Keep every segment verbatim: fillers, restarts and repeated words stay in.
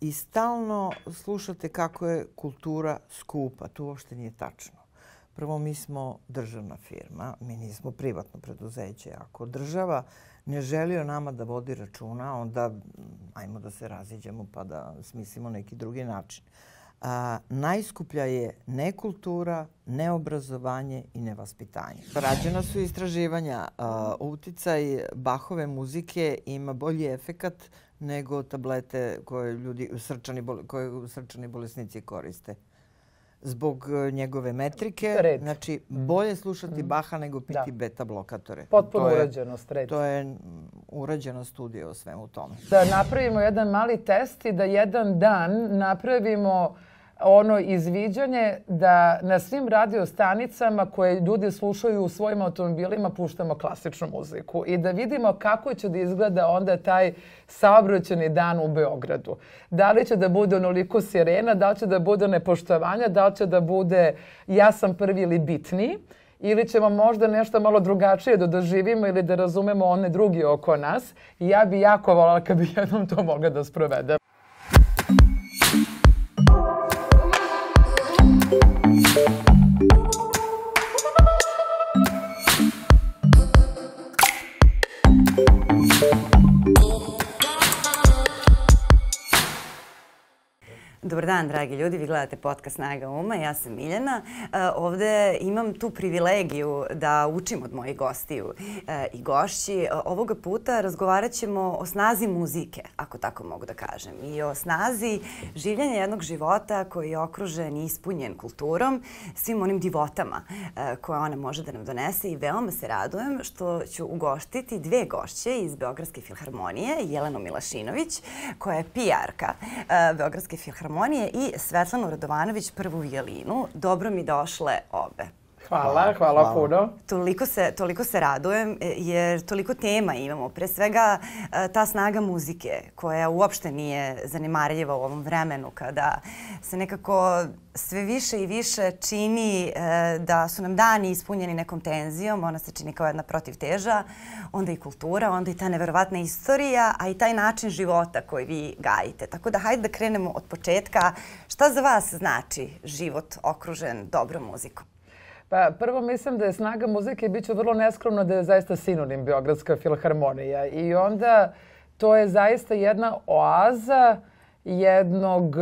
i stalno slušate kako je kultura skupa. To uopšte nije tačno. Prvo, mi smo državna firma, mi nismo privatno preduzeće. Ako država ne želi o nama da vodi računa, onda ajmo da se raziđemo pa da smislimo neki drugi način. A, najskuplja je nekultura, neobrazovanje i nevaspitanje. Rađena su istraživanja. A, uticaj Bachove muzike ima bolji efekat nego tablete koje ljudi, srčani, koje srčani bolesnici koriste. Zbog njegove metrike, red. Znači bolje slušati mm. Baha nego piti da. beta blokatore. Potpuno urađenost, red. To je urađena studija o svemu tome. Da napravimo jedan mali test i da jedan dan napravimo ono izviđanje da na svim radio stanicama koje ljudi slušaju u svojim automobilima puštamo klasičnu muziku i da vidimo kako će da izgleda onda taj saobraćajni dan u Beogradu. Da li će da bude onoliko sirena, da li će da bude nepoštovanja, da li će da bude ja sam prvi ili bitniji, ili ćemo možda nešto malo drugačije da doživimo ili da razumemo one drugi oko nas. I ja bi jako voljela kad bi jednom to mogla da sprovedem. Dobar dan, dragi ljudi. Vi gledate podcast Snaga uma. Ja sam Miljana. Ovde imam tu privilegiju da učim od mojih gostiju i gošći. Ovoga puta razgovarat ćemo o snazi muzike, ako tako mogu da kažem, i o snazi življenja jednog života koji je okružen i ispunjen kulturom, svim onim divotama koje ona može da nam donese i veoma se radujem što ću ugoštiti dve gošće iz Beogradske filharmonije, Jelenu Milašinović, koja je P R-ka Beogradske filharmonije, i Svetlanu Radovanović, prvu violinu. Dobro mi došle obe. Hvala, hvala puno. Toliko se, toliko se radujem jer toliko tema imamo. Pre svega ta snaga muzike koja uopšte nije zanemarljiva u ovom vremenu kada se nekako sve više i više čini da su nam dani ispunjeni nekom tenzijom. Ona se čini kao jedna protivteža. Onda i kultura, onda i ta neverovatna istorija, a i taj način života koji vi gajite. Tako da hajde da krenemo od početka. Šta za vas znači život okružen dobrom muzikom? Pa prvo mislim da je snaga muzike, bit ću vrlo neskromno, da je zaista sinonim Beogradska filharmonija. I onda to je zaista jedna oaza jednog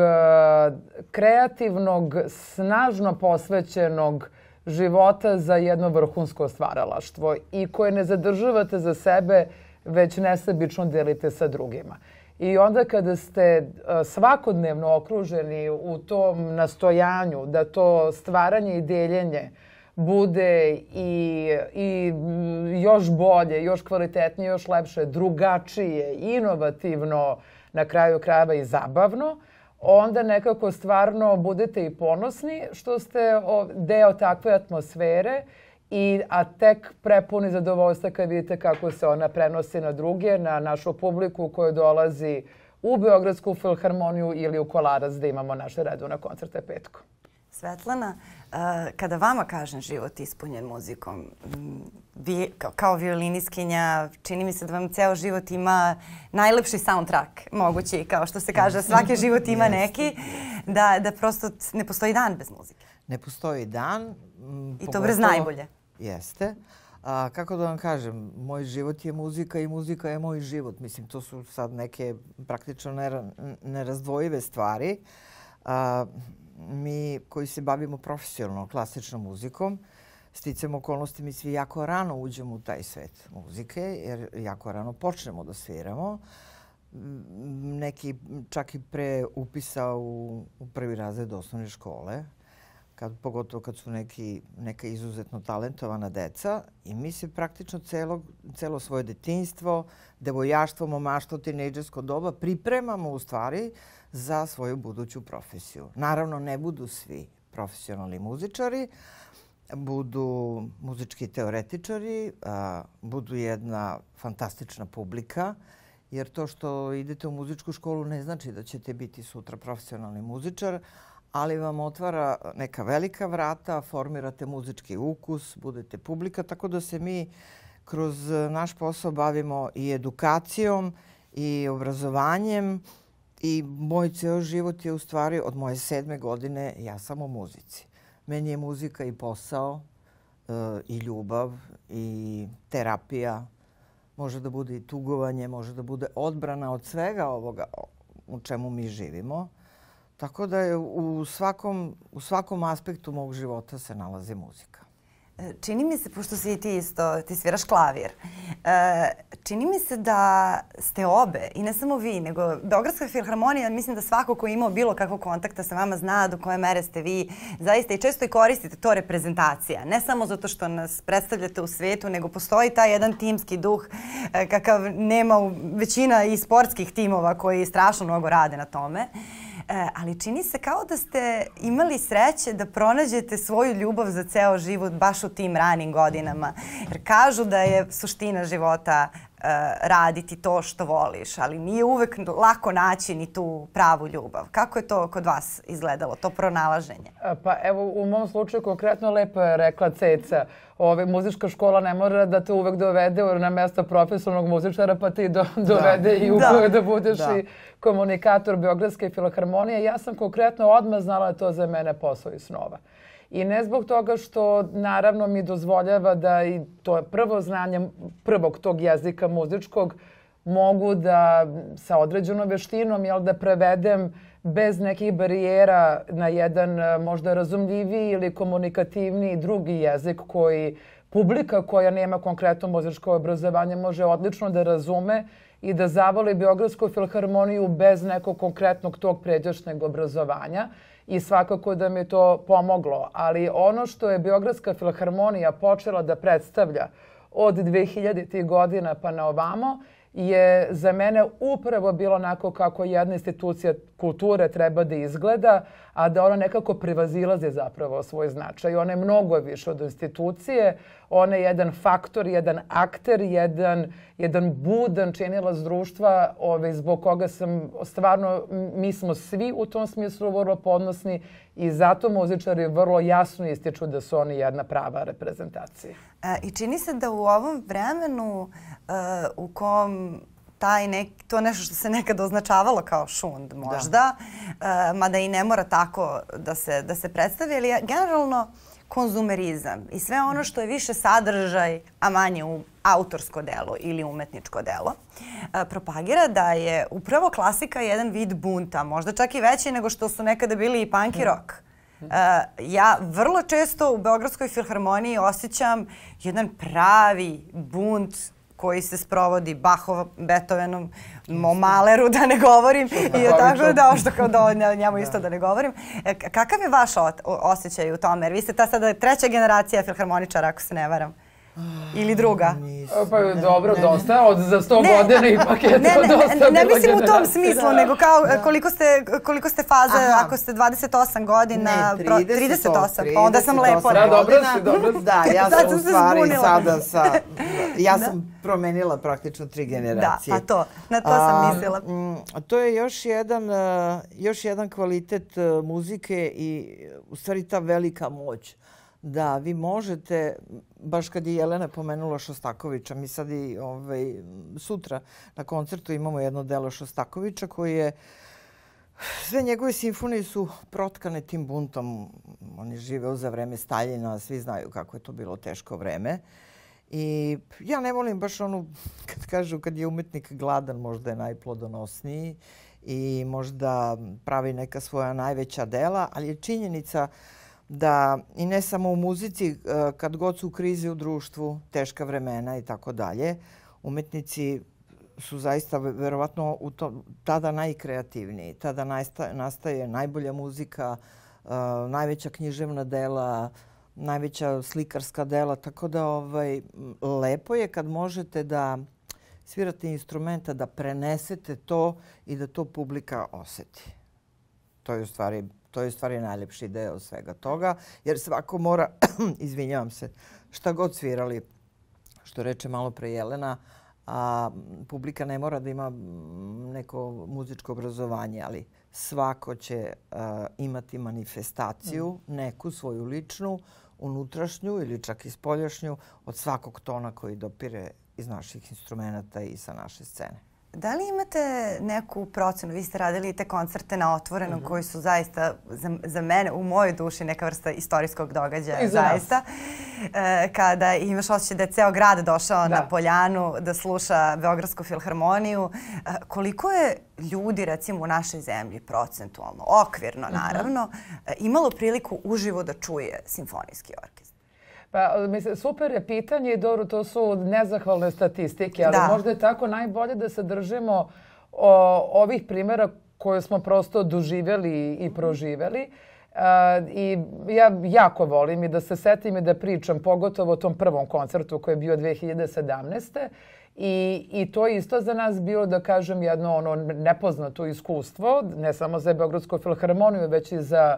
kreativnog, snažno posvećenog života za jedno vrhunsko stvaralaštvo i koje ne zadržavate za sebe, već nesebično delite sa drugima. I onda kada ste svakodnevno okruženi u tom nastojanju da to stvaranje i deljenje bude i, i još bolje, još kvalitetnije, još lepše, drugačije, inovativno, na kraju krajeva i zabavno, onda nekako stvarno budete i ponosni što ste deo takve atmosfere, i, a tek prepuni zadovoljstva kad vidite kako se ona prenosi na druge, na našu publiku koja dolazi u Beogradsku filharmoniju ili u Kolarac da imamo naše redovne koncerte petkom. Svetlana, kada vama kažem život ispunjen muzikom, vi kao violiniskinja, čini mi se da vam ceo život ima najlepši soundtrack mogući, kao što se kaže, svaki život ima neki, da, da prosto ne postoji dan bez muzike. Ne postoji dan. I to brez najbolje. Jeste. A, kako da vam kažem, moj život je muzika i muzika je moj život. Mislim, to su sad neke praktično nerazdvojive stvari. A, mi koji se bavimo profesionalno klasičnom muzikom, sticam okolnosti, mi svi jako rano uđemo u taj svet muzike, jer jako rano počnemo da sviramo. Neki čak i pre upisa u, u prvi razred osnovne škole, kad, pogotovo kad su neki, neka izuzetno talentovana deca. I mi se praktično celo, celo svoje detinjstvo, devojaštvo, momaštvo, tinejdžersko doba pripremamo u stvari za svoju buduću profesiju. Naravno, ne budu svi profesionalni muzičari, budu muzički teoretičari, a, budu jedna fantastična publika, jer to što idete u muzičku školu ne znači da ćete biti sutra profesionalni muzičar, ali vam otvara neka velika vrata, formirate muzički ukus, budete publika, tako da se mi kroz naš posao bavimo i edukacijom i obrazovanjem I moj ceo život je u stvari od moje sedme godine ja sam u muzici. Meni je muzika i posao, e, i ljubav, i terapija. Može da bude i tugovanje, može da bude odbrana od svega ovoga u čemu mi živimo. Tako da je u svakom, u svakom aspektu mog života se nalazi muzika. Čini mi se, pošto si i ti isto, ti sviraš klavir, čini mi se da ste obe, i ne samo vi, nego Beogradska filharmonija, mislim da svako ko je imao bilo kakvog kontakta sa vama zna do koje mere ste vi zaista i često i koristite to reprezentacija. Ne samo zato što nas predstavljate u svetu, nego postoji taj jedan timski duh kakav nema u većina i sportskih timova koji strašno mnogo rade na tome. Ali čini se kao da ste imali sreće da pronađete svoju ljubav za ceo život baš u tim ranim godinama. Jer kažu da je suština života raditi to što voliš, ali nije uvek lako naći ni tu pravu ljubav. Kako je to kod vas izgledalo, to pronalaženje? Pa evo, u mom slučaju konkretno lepo je rekla Ceca. Ove, muzička škola ne mora da te uvek dovede na mesto profesionalnog muzičara, pa ti do, dovede da. i uvek da, da budeš da. i komunikator Beogradske filharmonije. Ja sam konkretno odmah znala da to za mene posao iz snova. I ne zbog toga što naravno mi dozvoljava da i to je prvo znanje prvog tog jezika muzičkog mogu da sa određenom veštinom jel, da prevedem bez nekih barijera na jedan možda razumljiviji ili komunikativniji drugi jezik koji publika koja nema konkretno muzičko obrazovanje može odlično da razume i da zavoli Beogradsku filharmoniju bez nekog konkretnog tog pređašnjeg obrazovanja. I svakako da mi to pomoglo. Ali ono što je Beogradska filharmonija počela da predstavlja od dvehiljaditih godina pa na ovamo je za mene upravo bilo onako kako jedna institucija kulture treba da izgleda, a da ona nekako prevazilazi zapravo svoj značaj. Ona je mnogo više od institucije. Ona je jedan faktor, jedan akter, jedan, jedan budan činilac društva ove, zbog koga sam stvarno, mi smo svi u tom smislu vrlo ponosni i zato muzičari vrlo jasno ističu da su oni jedna prava reprezentacija. E, I čini se da u ovom vremenu uh, u kom taj nek, to nešto što se nekada označavalo kao šund možda, da. uh, mada i ne mora tako da se, da se predstavi, ali generalno konzumerizam i sve ono što je više sadržaj, a manje u autorsko delo ili umetničko delo, uh, propagira da je upravo klasika jedan vid bunta, možda čak i veći nego što su nekada bili i punk i rock. Uh, ja vrlo često u Beogradskoj filharmoniji osjećam jedan pravi bunt koji se sprovodi Bachom, Beethovenom, o Mahleru da ne govorim i tako da što kao da njemu isto da ne govorim. E, kakav je vaš osjećaj u tome? Jer vi ste ta sada treća generacija filharmoničara, ako se ne varam. Ili druga? Pa dobro, dosta. Od za sto godina ipak je to dosta. Ne mislim u tom smislu, nego kao koliko ste faze, ako ste dvadeset osam godina, trideset osam, pa onda sam lepo rekla. Da, dobro si, dobro si. Da, ja sam u stvari sada sa... Ja sam promenila praktično tri generacije. Da, pa to, na to sam mislila. To je još jedan, još jedan kvalitet muzike i u stvari ta velika moć. Da, vi možete, baš kad je Jelena pomenula Šostakovića, mi sad i ovaj, sutra na koncertu imamo jedno delo Šostakovića koji je, sve njegove simfonije su protkane tim buntom. On je živeo za vreme Staljina, svi znaju kako je to bilo teško vreme. I ja ne volim baš onu, kad kažu kad je umetnik gladan, možda je najplodonosniji i možda pravi neka svoja najveća dela, ali je činjenica da i ne samo u muzici, kad god su krize u društvu, teška vremena i tako dalje, umetnici su zaista verovatno u to, tada najkreativniji. Tada nastaje, nastaje najbolja muzika, uh, najveća književna dela, najveća slikarska dela. Tako da ovaj, lepo je kad možete da svirate instrumenta, da prenesete to i da to publika oseti. To je u stvari... To je u stvari najlepši deo svega toga, jer svako mora, izvinjavam se, šta god svirali, što reče malo pre Jelena, a publika ne mora da ima neko muzičko obrazovanje, ali svako će a, imati manifestaciju, neku svoju ličnu, unutrašnju ili čak i spoljašnju, od svakog tona koji dopire iz naših instrumenta i sa naše scene. da li imate neku procenu? Vi ste radili te koncerte na otvorenom mm-hmm. koji su zaista za, za mene, u mojoj duši, neka vrsta istorijskog događaja. Zaista. E, kada imaš osjećaj da je ceo grad došao da. na Poljanu da sluša Beogradsku filharmoniju. E, koliko je ljudi, recimo, u našoj zemlji procentualno, okvirno naravno, mm-hmm. imalo priliku uživo da čuje simfonijski orkestar? Pa, mislim, super je pitanje i dobro, to su nezahvalne statistike, ali da. možda je tako najbolje da se držimo o, ovih primjera koje smo prosto doživjeli i proživjeli. Uh, I ja jako volim i da se setim i da pričam, pogotovo o tom prvom koncertu koji je bio dve hiljade sedamnaeste. I, I to je isto za nas bilo, da kažem, jedno ono nepoznato iskustvo, ne samo za Beogradsku filharmoniju, već i za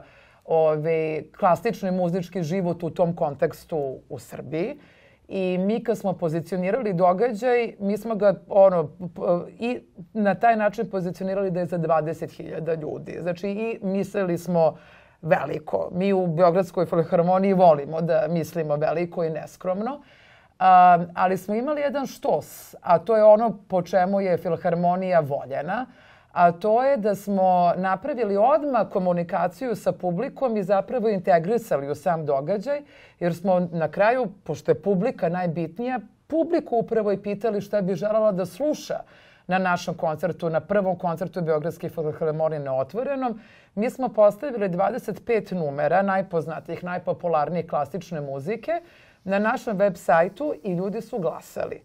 ove, klasični muzički život u tom kontekstu u Srbiji. I mi kad smo pozicionirali događaj, mi smo ga ono, i na taj način pozicionirali da je za dvadeset hiljada ljudi. Znači i mislili smo veliko. Mi u Beogradskoj filharmoniji volimo da mislimo veliko i neskromno. Um, ali smo imali jedan štos, a to je ono po čemu je filharmonija voljena, a to je da smo napravili odmah komunikaciju sa publikom i zapravo integrisali u sam događaj, jer smo na kraju, pošto je publika najbitnija, publiku upravo i pitali šta bi želela da sluša na našem koncertu, na prvom koncertu Beogradske filharmonije na otvorenom. Mi smo postavili dvadeset pet numera najpoznatijih, najpopularnijih klasične muzike na našem web sajtu i ljudi su glasali.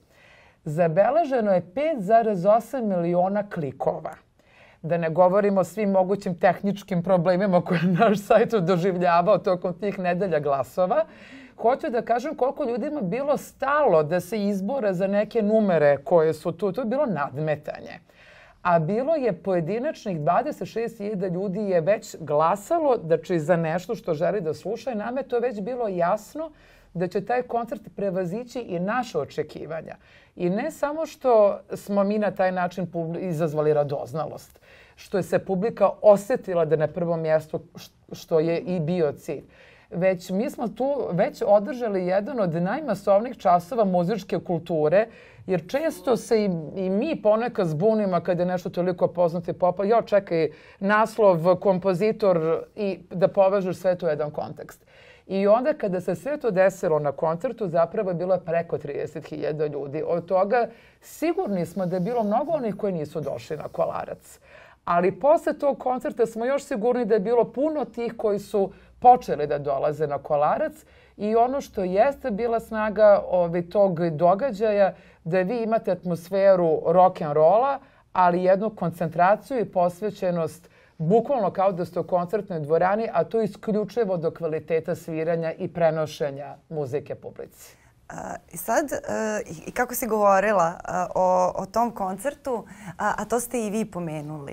Zabeleženo je pet zarez osam miliona klikova. Da ne govorimo o svim mogućim tehničkim problemima koje je naš sajt doživljavao tokom tih nedelja glasova. Hoću da kažem koliko ljudima bilo stalo da se izbore za neke numere koje su tu. To je bilo nadmetanje. A bilo je pojedinačnih dvadeset šest hiljada ljudi je već glasalo da će za nešto što želi da sluša i nama je to već bilo jasno da će taj koncert prevazići i naše očekivanja. I ne samo što smo mi na taj način izazvali radoznalost, što je se publika osjetila da je na prvom mjestu, što je i bio cilj, već mi smo tu već održali jedan od najmasovnijih časova muzičke kulture, jer često se i, i mi ponekad zbunimo kada je nešto toliko poznato i popa. Jo, čekaj, naslov, kompozitor i da povežeš sve to u jedan kontekst. I onda kada se sve to desilo na koncertu, zapravo je bilo preko trideset hiljada ljudi. Od toga sigurni smo da je bilo mnogo onih koji nisu došli na Kolarac. Ali posle tog koncerta smo još sigurni da je bilo puno tih koji su počeli da dolaze na Kolarac. I ono što jeste bila snaga ovi, tog događaja, da vi imate atmosferu rock'n'rolla, ali jednu koncentraciju i posvećenost bukvalno kao da ste u koncertnoj dvorani, a to isključivo do kvaliteta sviranja i prenošenja muzike publici. Uh, sad, uh, i kako si govorila uh, o, o tom koncertu, a, a to ste i vi pomenuli,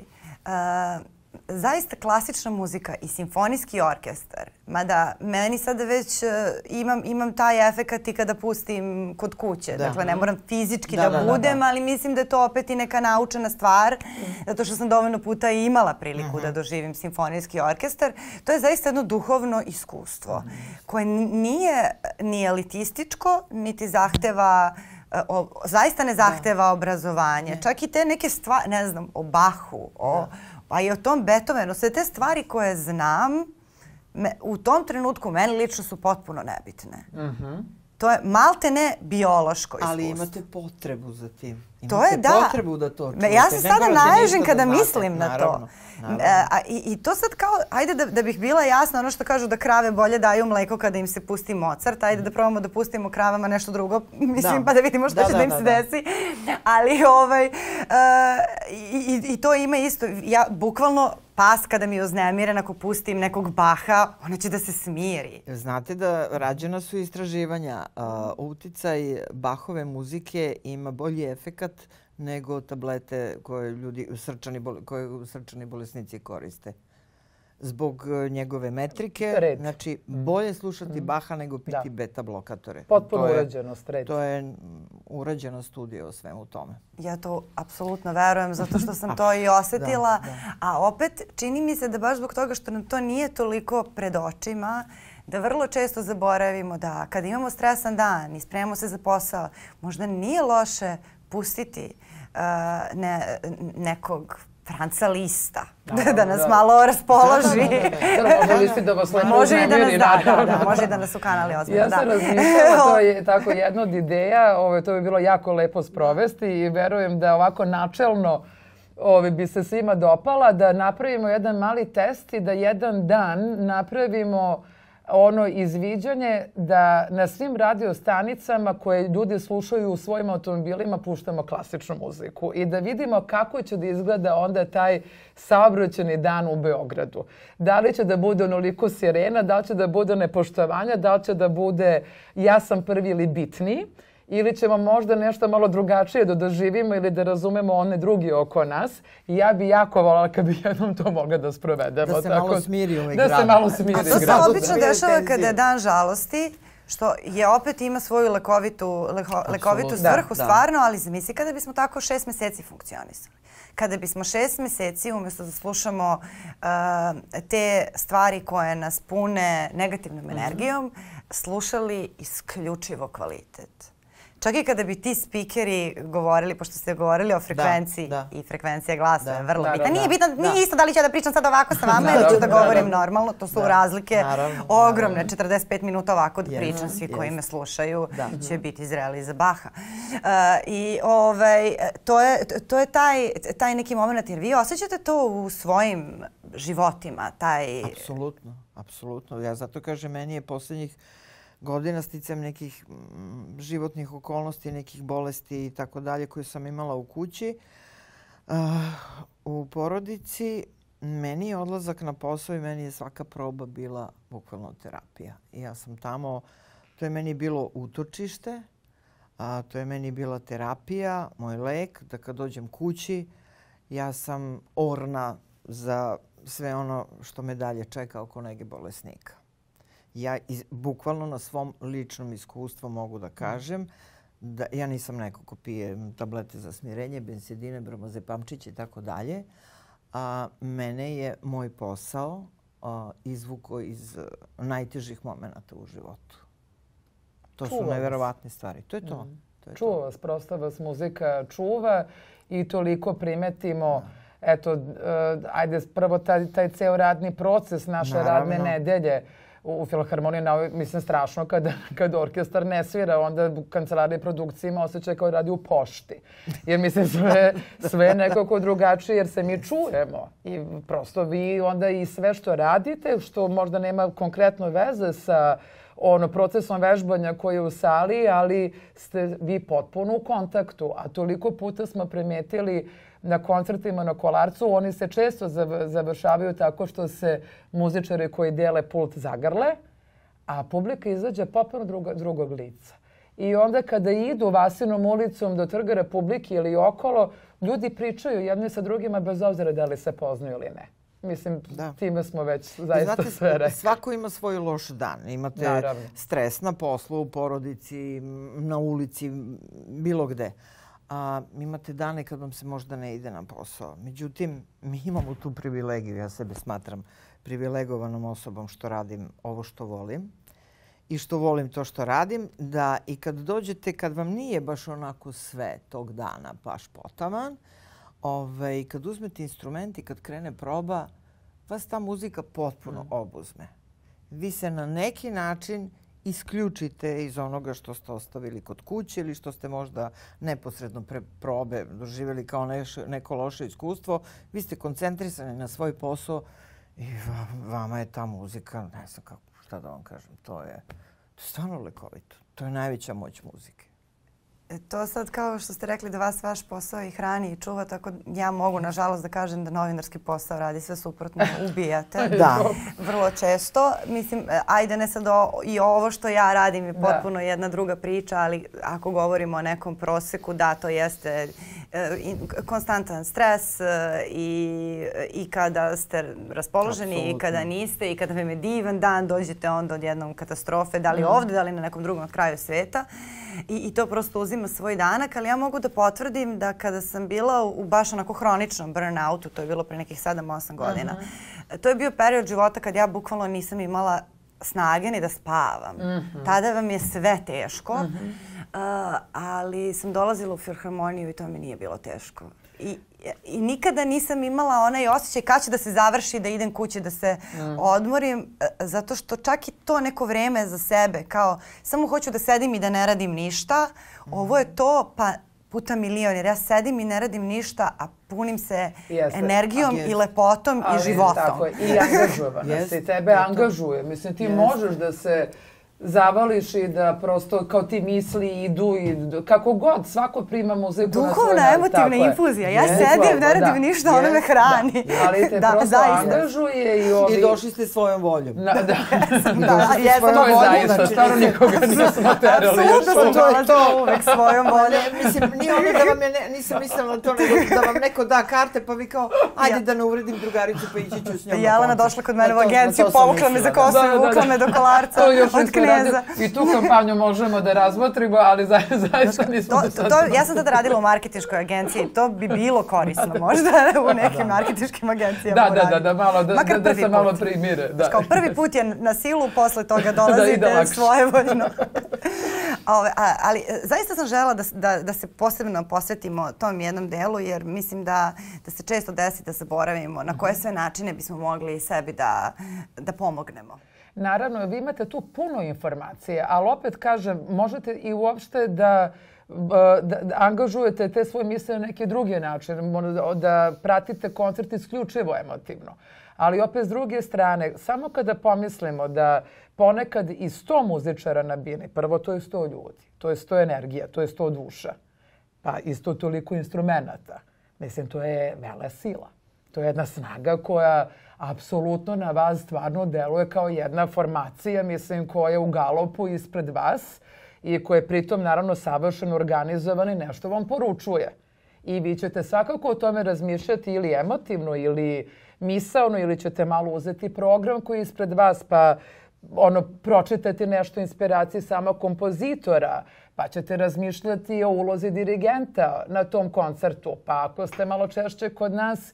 uh, zaista klasična muzika i simfonijski orkestar, mada meni sada već uh, imam, imam taj efekat i kada pustim kod kuće. Da. Dakle, ne moram fizički da, da, da budem, da, da. ali mislim da je to opet i neka naučena stvar, mm. zato što sam dovoljno puta imala priliku mm-hmm. da doživim simfonijski orkestar. To je zaista jedno duhovno iskustvo mm. koje nije ni elitističko, niti zahteva O, zaista ne zahteva da. obrazovanje. Ne. Čak i te neke stvari, ne znam, o Bachu, o, pa i o tom Beethovenu, sve te stvari koje znam, me, u tom trenutku meni lično su potpuno nebitne. Mm-hmm. To je malte ne biološko iskustvo. Ali imate potrebu za tim. Imate to je da. potrebu da to čujete. Ja se sada naježim kada da mislim na naravno, to. Naravno. A, i, I to sad kao, ajde da, da bih bila jasna, ono što kažu da krave bolje daju mleko kada im se pusti Mozart, ajde da probamo da pustimo kravama nešto drugo, mislim, da. pa da vidimo što da, će da, da im da, se da. desi. Ali ovaj, uh, i, i to ima isto, ja bukvalno pas kada mi je uznemiren, ako pustim nekog Baha, ona će da se smiri. Znate da rađena su istraživanja. Uh, uticaj Bachove muzike ima bolji efekat nego tablete koje ljudi srčani koje srčani bolesnici koriste. Zbog njegove metrike, red. Znači bolje slušati mm. Baha nego piti da. beta blokatore. Potpuno urađenost, red. To je urađena studija o svemu tome. Ja to apsolutno verujem zato što sam to i osjetila. Da, da. A opet čini mi se da baš zbog toga što nam to nije toliko pred očima, da vrlo često zaboravimo da kada imamo stresan dan i spremamo se za posao, možda nije loše pustiti ne, nekog Franca Lista, da, da nas da. malo raspoloži. Može listi da vas lepo može i da nas, da, da, da, može da nas ukanali ozbiljno. Ja sam da. razmišljala, to je tako jedna od ideja, ove, to bi bilo jako lepo sprovesti i verujem da ovako načelno ove, bi se svima dopala da napravimo jedan mali test i da jedan dan napravimo ono izviđanje da na svim radio stanicama koje ljudi slušaju u svojim automobilima puštamo klasičnu muziku i da vidimo kako će da izgleda onda taj saobraćajni dan u Beogradu. Da li će da bude onoliko sirena, da li će da bude nepoštovanja, da li će da bude ja sam prvi ili bitniji, ili ćemo možda nešto malo drugačije da doživimo ili da razumemo one drugi oko nas. I ja bi jako voljela kad bi jednom to mogla da sprovedemo. Da se tako, malo smiri ovaj grad. Da se malo smiri grad. A to se obično dešava kada je dan žalosti, što je opet ima svoju lekovitu, leko, lekovitu svrhu, da, stvarno, ali zamisli kada bismo tako šest meseci funkcionisali. Kada bismo šest meseci, umjesto da slušamo uh, te stvari koje nas pune negativnom energijom, slušali isključivo kvalitet. Čak i kada bi ti spikeri govorili, pošto ste govorili o frekvenciji da, da. i frekvencija glasa je vrlo bitna. Nije bitno, da. nije isto da li ću da pričam sad ovako sa vama ili ću da govorim da, normalno. To su da. razlike naravno, ogromne. Naravno. četrdeset pet minuta ovako da yes. pričam. Svi yes. koji me slušaju da. će biti zreli za Baha. Uh, I ovaj, to je, to je taj, taj neki moment. Jer vi osjećate to u svojim životima? Taj... Apsolutno, apsolutno. Ja zato kažem, meni je posljednjih godina sticam nekih životnih okolnosti, nekih bolesti i tako dalje koje sam imala u kući. Uh, u porodici meni je odlazak na posao i meni je svaka proba bila bukvalno terapija. I ja sam tamo, to je meni bilo utočište, a to je meni bila terapija, moj lek, da kad dođem kući ja sam orna za sve ono što me dalje čeka oko nege bolesnika. Ja iz, bukvalno na svom ličnom iskustvu mogu da kažem da ja nisam neko ko pije tablete za smirenje, bensedine, bromazepamčiće i tako dalje. A mene je moj posao a, izvuko iz a, najtežih momenata u životu. To čuva su neverovatne stvari. To je to. Mm. to je čuva to. vas, prosto vas muzika čuva i toliko primetimo. Da. Eto, uh, ajde prvo taj, taj ceo radni proces naše Naravno. radne nedelje u Filharmoniji, mislim, strašno kada, kada orkestar ne svira, onda u kancelariji produkcije ima osjećaj kao radi u pošti. Jer mislim, sve, sve je nekako drugačije jer se mi čujemo. I prosto vi onda i sve što radite, što možda nema konkretno veze sa ono procesom vežbanja koji je u sali, ali ste vi potpuno u kontaktu. A toliko puta smo primetili na koncertima na Kolarcu, oni se često završavaju tako što se muzičari koji dele pult zagrle, a publika izađe potpuno druga, drugog lica. I onda kada idu Vasinom ulicom do Trga Republike ili okolo, ljudi pričaju jedni sa drugima bez obzira da li se poznaju ili ne. Mislim, da. time smo već zaista znate, sve rekli. Svako ima svoj loš dan. Imate Naravno. stres na poslu, u porodici, na ulici, bilo gde. A, imate dane kad vam se možda ne ide na posao. Međutim, mi imamo tu privilegiju. Ja sebe smatram privilegovanom osobom što radim ovo što volim i što volim to što radim. Da i kad dođete, kad vam nije baš onako sve tog dana baš potaman, ovaj, kad uzmete instrument i kad krene proba, vas ta muzika potpuno mm. obuzme. Vi se na neki način isključite iz onoga što ste ostavili kod kuće ili što ste možda neposredno pre probe doživjeli kao neš, neko loše iskustvo. Vi ste koncentrisani na svoj posao i vama je ta muzika, ne znam kako, šta da vam kažem, to je, to je stvarno lekovito. To je najveća moć muzike. To sad kao što ste rekli da vas vaš posao i hrani i čuva, tako ja mogu nažalost da kažem da novinarski posao radi sve suprotno, ubijate. Da. Vrlo često. Mislim, ajde ne sad o, i ovo što ja radim je potpuno da. jedna druga priča, ali ako govorimo o nekom proseku, da, to jeste e, konstantan stres e, i, i kada ste raspoloženi Absolutno. i kada niste i kada vam je divan dan, dođete onda od jednom katastrofe, da li mm. ovdje, da li na nekom drugom kraju sveta. I, i to prosto uzima svoj danak, ali ja mogu da potvrdim da kada sam bila u baš onako hroničnom burnoutu, to je bilo pre nekih sedam osam godina, uh-huh. to je bio period života kad ja bukvalno nisam imala snage ni da spavam. Uh-huh. Tada vam je sve teško. Uh-huh. ali sam dolazila u filharmoniju i to mi nije bilo teško. I, i nikada nisam imala onaj osjećaj kad će da se završi, da idem kući, da se mm. odmorim, zato što čak i to neko vreme za sebe, kao samo hoću da sedim i da ne radim ništa, mm. ovo je to, pa puta milion, jer ja sedim i ne radim ništa, a punim se Jeste. energijom Jeste. i lepotom Ali, i životom. Tako, i angažovanost. I tebe angažuje. Mislim, ti Jeste. možeš da se zavališ i da prosto kao ti misli idu i kako god, svako prima muziku Duhovna, na svoj način. Duhovna, emotivna infuzija. Ja yes. sedim, ne radim da. ništa, yes. ona me hrani. Da. Ali te da, prosto zaista. angažuje i ovi... I došli ste svojom voljom. Na, da, da, jesam to je voljom, zaista, znači, stvarno nikoga nismo terali. Apsolutno sam dolazila uvek svojom voljom. Mislim, nije ono da vam je, ne, nisam mislila na to, nego da vam neko da karte, pa vi kao, ajde da ne uvredim drugaricu, pa ići ću s njom. Jelena došla kod mene u agenciju, povukla me za kosu i vukla me do kolarca od kneza. I tu kampanju možemo da razmotrimo, ali zaista nismo do sada. Ja sam tada radila u marketinškoj agenciji. To bi bilo korisno možda u nekim marketinškim agencijama. Da, da, da, da, malo, da, da, da se malo primire. Da. Kao prvi put je na silu, posle toga dolazite da svojevoljno. Ove, a, ali zaista sam želela da, da, da se posebno posvetimo tom jednom delu, jer mislim da, da se često desi da zaboravimo na koje sve načine bismo mogli sebi da, da pomognemo. Naravno, vi imate tu puno informacije, ali opet kažem, možete i uopšte da, da, da angažujete te svoje misle na neke druge načine, da pratite koncert isključivo emotivno. Ali opet s druge strane, samo kada pomislimo da ponekad i sto muzičara na bini, prvo to je sto ljudi, to je sto energija, to je sto duša, pa isto toliko instrumenata. Mislim, to je vele sila. To je jedna snaga koja apsolutno na vas stvarno deluje kao jedna formacija, mislim, koja je u galopu ispred vas i koja je pritom naravno savršeno organizovana i nešto vam poručuje. I vi ćete svakako o tome razmišljati ili emotivno ili misaono, ili ćete malo uzeti program koji je ispred vas pa ono, pročitati nešto inspiraciji sama kompozitora, pa ćete razmišljati o ulozi dirigenta na tom koncertu. Pa ako ste malo češće kod nas,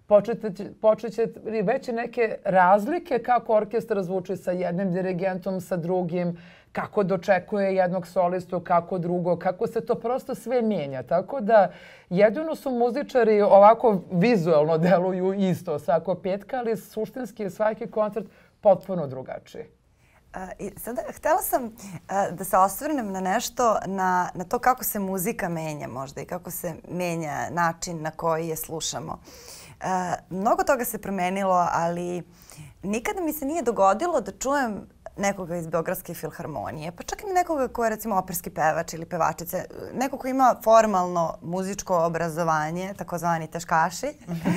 počet ćete već neke razlike kako orkestar zvuči sa jednim dirigentom, sa drugim, kako dočekuje jednog solistu, kako drugo, kako se to prosto sve mijenja. Tako da jedino su muzičari ovako vizualno deluju isto svako petka, ali suštinski je svaki koncert potpuno drugačiji. I sada, htjela sam da se osvrnem na nešto, na, na to kako se muzika menja možda i kako se menja način na koji je slušamo. Uh, mnogo toga se promenilo, ali nikada mi se nije dogodilo da čujem nekoga iz Beogradske filharmonije, pa čak i nekoga ko je recimo operski pevač ili pevačice, neko ko ima formalno muzičko obrazovanje, takozvani teškaši,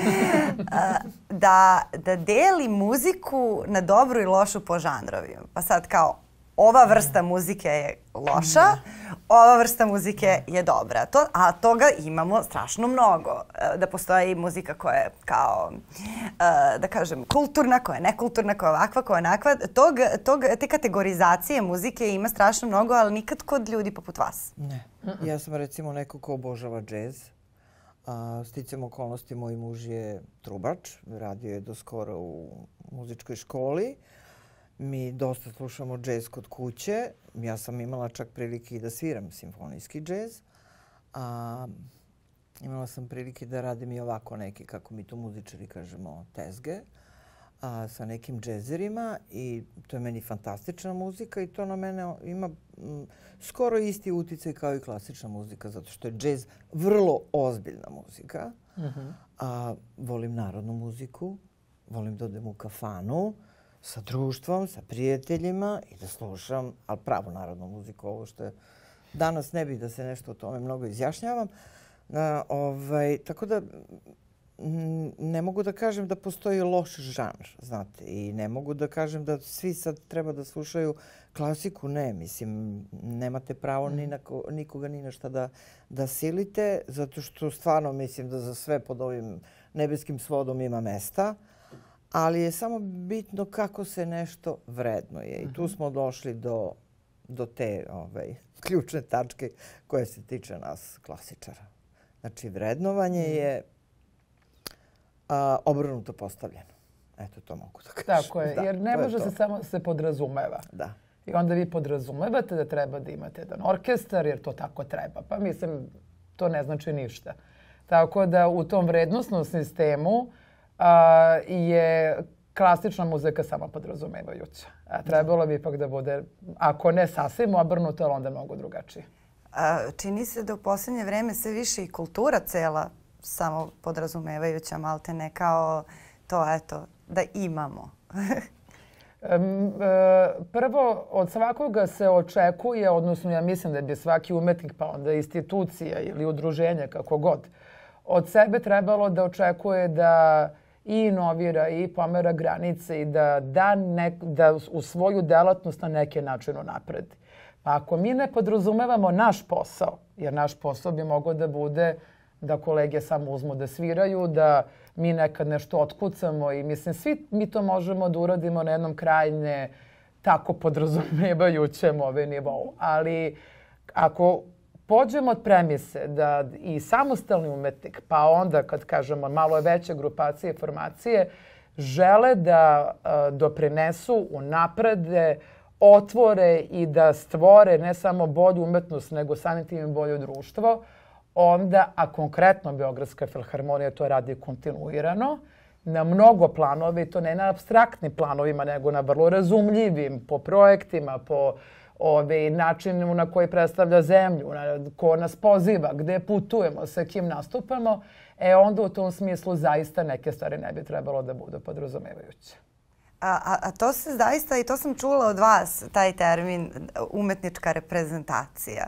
da, da deli muziku na dobru i lošu po žanrovima. Pa sad kao ova vrsta muzike je loša, ova vrsta muzike je dobra. To, a toga imamo strašno mnogo. Da postoji muzika koja je kao, da kažem, kulturna, koja je nekulturna, koja je ovakva, koja je onakva. Tog, tog, te kategorizacije muzike ima strašno mnogo, ali nikad kod ljudi poput vas. Ne. Ja sam recimo neko ko obožava džez. Sticam okolnosti, moj muž je trubač, radio je do skoro u muzičkoj školi. Mi dosta slušamo džez kod kuće. Ja sam imala čak prilike i da sviram simfonijski džez. A, imala sam prilike da radim i ovako neki, kako mi to muzičari kažemo, tezge, a, sa nekim džezerima. I to je meni fantastična muzika i to na mene ima m, skoro isti uticaj kao i klasična muzika, zato što je džez vrlo ozbiljna muzika. Uh-huh. A, volim narodnu muziku, volim da odem u kafanu, sa društvom, sa prijateljima i da slušam, ali pravu narodnu muziku, ovo što je danas, ne bih da se nešto o tome mnogo izjašnjavam. A, ovaj, tako da m, ne mogu da kažem da postoji loš žanr, znate, i ne mogu da kažem da svi sad treba da slušaju klasiku, ne, mislim, nemate pravo ni na ko, nikoga ni na šta da, da silite, zato što stvarno mislim da za sve pod ovim nebeskim svodom ima mesta. Ali je samo bitno kako se nešto vrednuje. I tu smo došli do, do te ovaj, ključne tačke koje se tiče nas klasičara. Znači, vrednovanje je a, obrnuto postavljeno. Eto, to mogu da kažem. Tako je, jer ne može se samo se podrazumeva. Da. I onda vi podrazumevate da treba da imate jedan orkestar jer to tako treba. Pa mislim, to ne znači ništa. Tako da u tom vrednostnom sistemu a, je klasična muzika samo podrazumevajuća. A trebalo bi ipak da bude, ako ne sasvim obrnuto, ali onda mnogo drugačije. A, čini se da u posljednje vreme sve više i kultura cela samo podrazumevajuća, malte ne kao to, eto, da imamo. Prvo, od svakoga se očekuje, odnosno ja mislim da bi svaki umetnik, pa onda institucija ili udruženje, kako god, od sebe trebalo da očekuje da i inovira i pomera granice i da, da, ne, da u svoju delatnost na neki način unapredi. Pa ako mi ne podrazumevamo naš posao, jer naš posao bi mogao da bude da kolege samo uzmu da sviraju, da mi nekad nešto otkucamo i mislim svi mi to možemo da uradimo na jednom krajnje tako podrazumevajućem ove nivou. Ali ako pođemo od premise da i samostalni umetnik, pa onda kad kažemo malo je veće grupacije i formacije, žele da uh, doprinesu, unaprede, otvore i da stvore ne samo bolju umetnost, nego samim tim i bolje društvo, onda, a konkretno Beogradska filharmonija to radi kontinuirano, na mnogo planova, i to ne na apstraktnim planovima, nego na vrlo razumljivim, po projektima, po ove, načinu na koji predstavlja zemlju, na, ko nas poziva, gde putujemo, sa kim nastupamo, e onda u tom smislu zaista neke stvari ne bi trebalo da budu podrazumevajuće. A, a, a to se zaista, i to sam čula od vas, taj termin umetnička reprezentacija.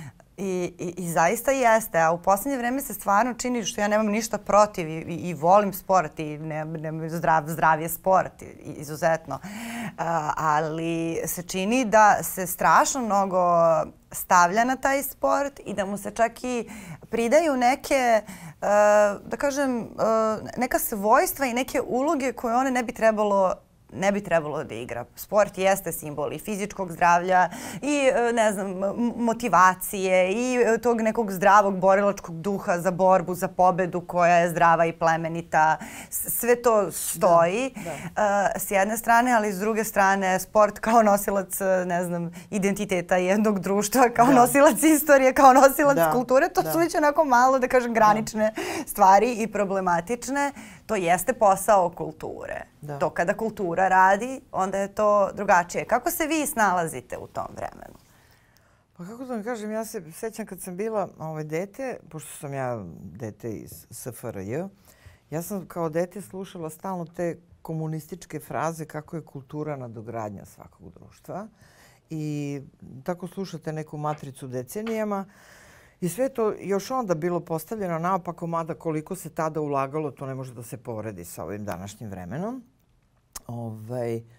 I, i, I zaista jeste, a u posljednje vreme se stvarno čini, što ja nemam ništa protiv i, i, i volim sport i ne, ne, zdrav, zdrav je sport, izuzetno. A, ali se čini da se strašno mnogo stavlja na taj sport i da mu se čak i pridaju neke, da kažem, neka svojstva i neke uloge koje one ne bi trebalo ne bi trebalo da igra. Sport jeste simbol i fizičkog zdravlja i, ne znam, motivacije i tog nekog zdravog borilačkog duha za borbu, za pobedu koja je zdrava i plemenita. Sve to stoji da, da. S jedne strane, ali s druge strane sport kao nosilac, ne znam, identiteta jednog društva, kao da. nosilac istorije, kao nosilac da. kulture. To da. su već onako malo, da kažem, granične da. stvari i problematične. To jeste posao kulture. Da. To kada kultura radi, onda je to drugačije. Kako se vi snalazite u tom vremenu? Pa kako da vam kažem, ja se sećam kad sam bila ovaj, dete, pošto sam ja dete iz S F R J, ja sam kao dete slušala stalno te komunističke fraze kako je kultura nadogradnja svakog društva. I tako slušate neku matricu decenijama. I sve to još onda bilo postavljeno naopako, mada koliko se tada ulagalo, to ne može da se poredi sa ovim današnjim vremenom. Ovaj, e,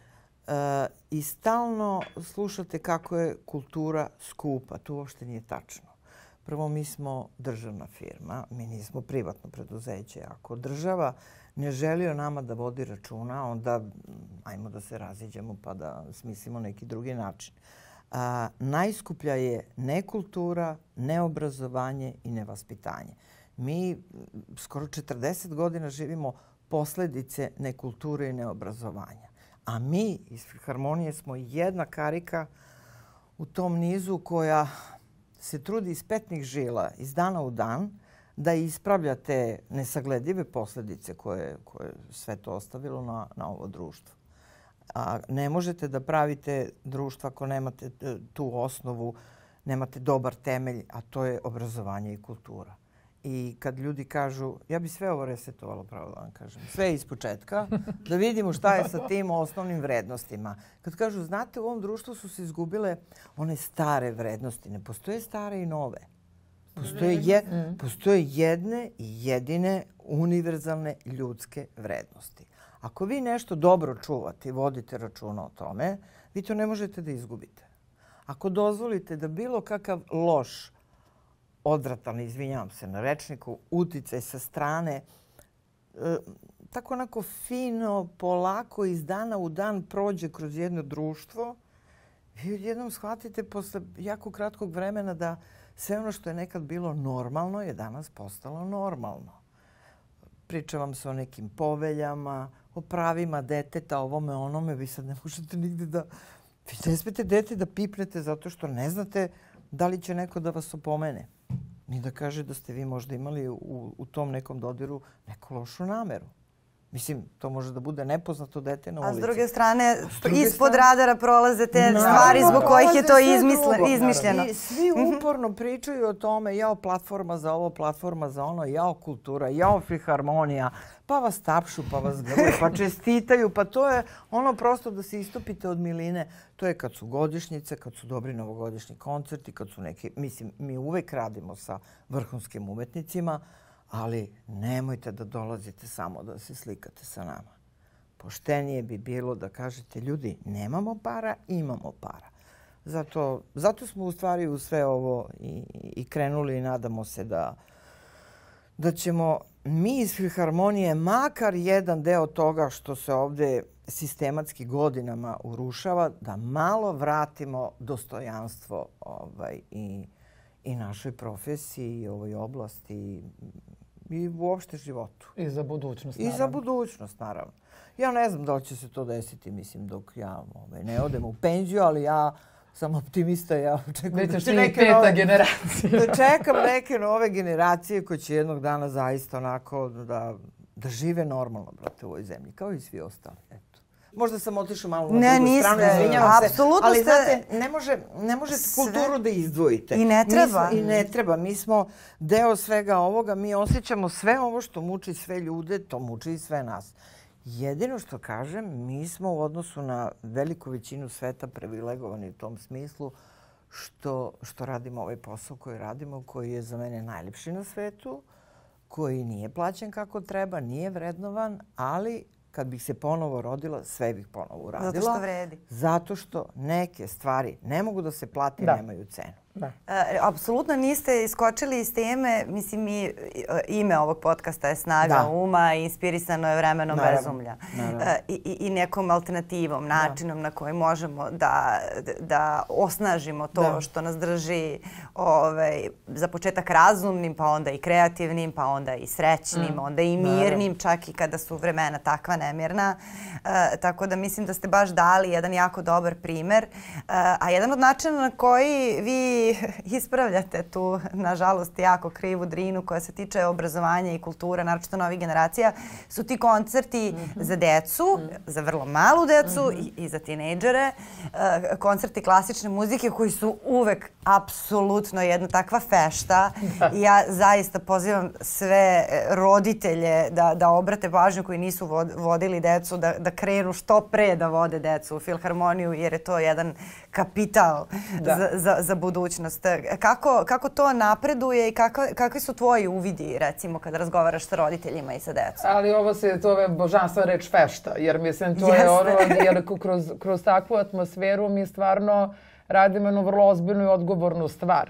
I stalno slušate kako je kultura skupa. To uopšte nije tačno. Prvo, mi smo državna firma, mi nismo privatno preduzeće. Ako država ne želi o nama da vodi računa, onda ajmo da se raziđemo pa da smislimo neki drugi način. A, najskuplja je nekultura, neobrazovanje i nevaspitanje. Mi skoro četrdeset godina živimo posljedice nekulture i neobrazovanja. A mi iz Filharmonije smo jedna karika u tom nizu koja se trudi iz petnih žila iz dana u dan da ispravlja te nesagledive posljedice koje, koje sve to ostavilo na, na ovo društvo. A ne možete da pravite društvo ako nemate tu osnovu, nemate dobar temelj, a to je obrazovanje i kultura. I kad ljudi kažu, ja bi sve ovo resetovala, pravo da vam kažem, sve iz početka, da vidimo šta je sa tim osnovnim vrednostima. Kad kažu, znate, u ovom društvu su se izgubile one stare vrednosti. Ne postoje stare i nove. Postoje, je, postoje jedne i jedine univerzalne ljudske vrednosti. Ako vi nešto dobro čuvate i vodite računa o tome, vi to ne možete da izgubite. Ako dozvolite da bilo kakav loš, odvratan, izvinjavam se na rečniku, uticaj sa strane, e, tako onako fino, polako, iz dana u dan prođe kroz jedno društvo, vi odjednom shvatite posle jako kratkog vremena da sve ono što je nekad bilo normalno je danas postalo normalno. Priča vam se o nekim poveljama, o pravima deteta, ovome, onome. Vi sad ne možete nigde da... Vi ne smete dete da pipnete zato što ne znate da li će neko da vas opomene. Ni da kaže da ste vi možda imali u, u tom nekom dodiru neku lošu nameru. Mislim, to može da bude nepoznato dete na ulici. A s druge strane, druge ispod strane, radara prolaze te stvari zbog kojih je to izmisle, izmišljeno. I svi uporno pričaju o tome, jao platforma za ovo, platforma za ono, jao kultura, jao filharmonija, pa vas tapšu, pa vas grle, pa čestitaju, pa to je ono prosto da se istopite od miline. To je kad su godišnjice, kad su dobri novogodišnji koncerti, kad su neki, mislim, mi uvek radimo sa vrhunskim umetnicima, ali nemojte da dolazite samo da se slikate sa nama. Poštenije bi bilo da kažete, ljudi, nemamo para, imamo para. Zato, zato smo u stvari u sve ovo i, i krenuli i nadamo se da, da ćemo mi iz filharmonije makar jedan deo toga što se ovde sistematski godinama urušava, da malo vratimo dostojanstvo ovaj, i, i našoj profesiji i ovoj oblasti i uopšte životu. I za budućnost, naravno. I za budućnost, naravno. Ja ne znam da li će se to desiti, mislim, dok ja ovaj, ne odem u penziju, ali ja sam optimista. Ja očekujem da će neke peta nove, generacija. Da čekam neke nove generacije koje će jednog dana zaista onako da, da žive normalno, brate, u ovoj zemlji, kao i svi ostali. Eto. Možda sam otišla malo na ne, drugu stranu, izvinjavam se. Apsolutno ali ste... znate, ne, može, ne možete sve... kulturu da izdvojite. I ne treba. Smo, I ne treba. Mi smo deo svega ovoga. Mi osjećamo sve ovo što muči sve ljude, to muči i sve nas. Jedino što kažem, mi smo u odnosu na veliku većinu sveta privilegovani u tom smislu što, što radimo ovaj posao koji radimo, koji je za mene najljepši na svetu, koji nije plaćen kako treba, nije vrednovan, ali kad bih se ponovo rodila, sve bih ponovo uradila. Zato što vredi. Zato što neke stvari ne mogu da se plate i nemaju cenu. Da. E, apsolutno niste iskočili iz teme. Mislim, i, ime ovog podcasta je Snaga da. uma i inspirisano je vremenom naravno, bezumlja. Naravno. E, i, I nekom alternativom, načinom da. na koji možemo da, da osnažimo to da. što nas drži ovaj, za početak razumnim, pa onda i kreativnim, pa onda i srećnim, mm. onda i mirnim, naravno. čak i kada su vremena takva nemirna. E, tako da mislim da ste baš dali jedan jako dobar primer. E, a jedan od načina na koji vi ispravljate tu, nažalost, jako krivu drinu koja se tiče obrazovanja i kulture, naročito novih generacija, su ti koncerti mm-hmm. za decu, mm-hmm. za vrlo malu decu mm-hmm. i, i za tinejdžere. Uh, koncerti klasične muzike koji su uvek apsolutno jedna takva fešta. I ja zaista pozivam sve roditelje da, da obrate pažnju koji nisu vodili decu, da, da krenu što pre da vode decu u filharmoniju, jer je to jedan kapital za, za, za budućnost. Kako, kako to napreduje i kako, kakvi su tvoji uvidi, recimo, kada razgovaraš sa roditeljima i sa decom? Ali ovo se, to je božanstva reč fešta, jer mislim, to Jeste. je ono, jer kroz, kroz takvu atmosferu mi stvarno radimo jednu vrlo ozbiljnu i odgovornu stvar.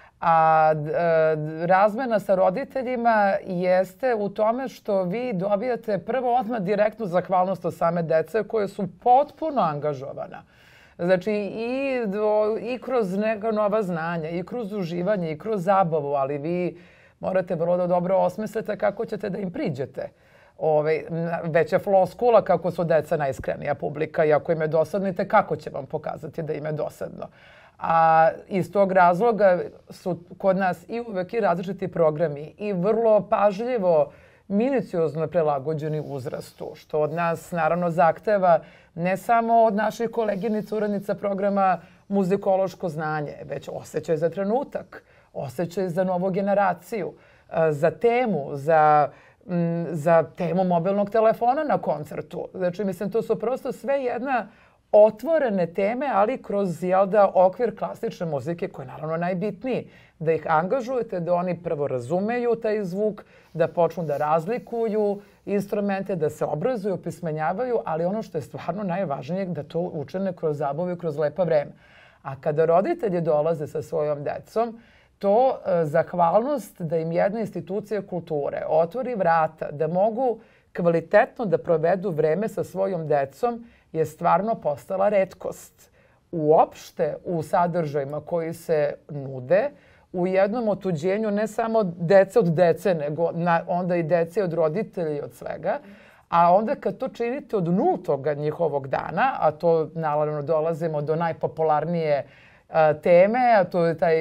A d, razmena sa roditeljima jeste u tome što vi dobijate prvo odmah direktnu zahvalnost od same dece koje su potpuno angažovana. Znači i, do, i kroz neka nova znanja, i kroz uživanje, i kroz zabavu, ali vi morate vrlo da dobro osmislite kako ćete da im priđete. Ove, već je floskula kako su deca najiskrenija publika i ako im je dosadno, kako će vam pokazati da im je dosadno. A iz tog razloga su kod nas i uvek i različiti programi i vrlo pažljivo, minuciozno prilagođeni uzrastu, što od nas naravno zahteva ne samo od naših koleginica, urednica programa muzikološko znanje, već osjećaj za trenutak, osjećaj za novu generaciju, za temu, za, za temu mobilnog telefona na koncertu. Znači, mislim, to su prosto sve jedna otvorene teme, ali kroz, jel da, okvir klasične muzike koji je naravno najbitniji. Da ih angažujete, da oni prvo razumeju taj zvuk, da počnu da razlikuju instrumente, da se obrazuju, pismenjavaju, ali ono što je stvarno najvažnije da to učine kroz zabavu i kroz lepa vreme. A kada roditelji dolaze sa svojom decom, to e, zahvalnost da im jedna institucija kulture otvori vrata, da mogu kvalitetno da provedu vreme sa svojom decom, je stvarno postala retkost. Uopšte u sadržajima koji se nude, u jednom otuđenju ne samo dece od dece, nego na, onda i dece od roditelja i od svega. A onda kad to činite od nultog njihovog dana, a to naravno dolazimo do najpopularnije a, teme, a to je taj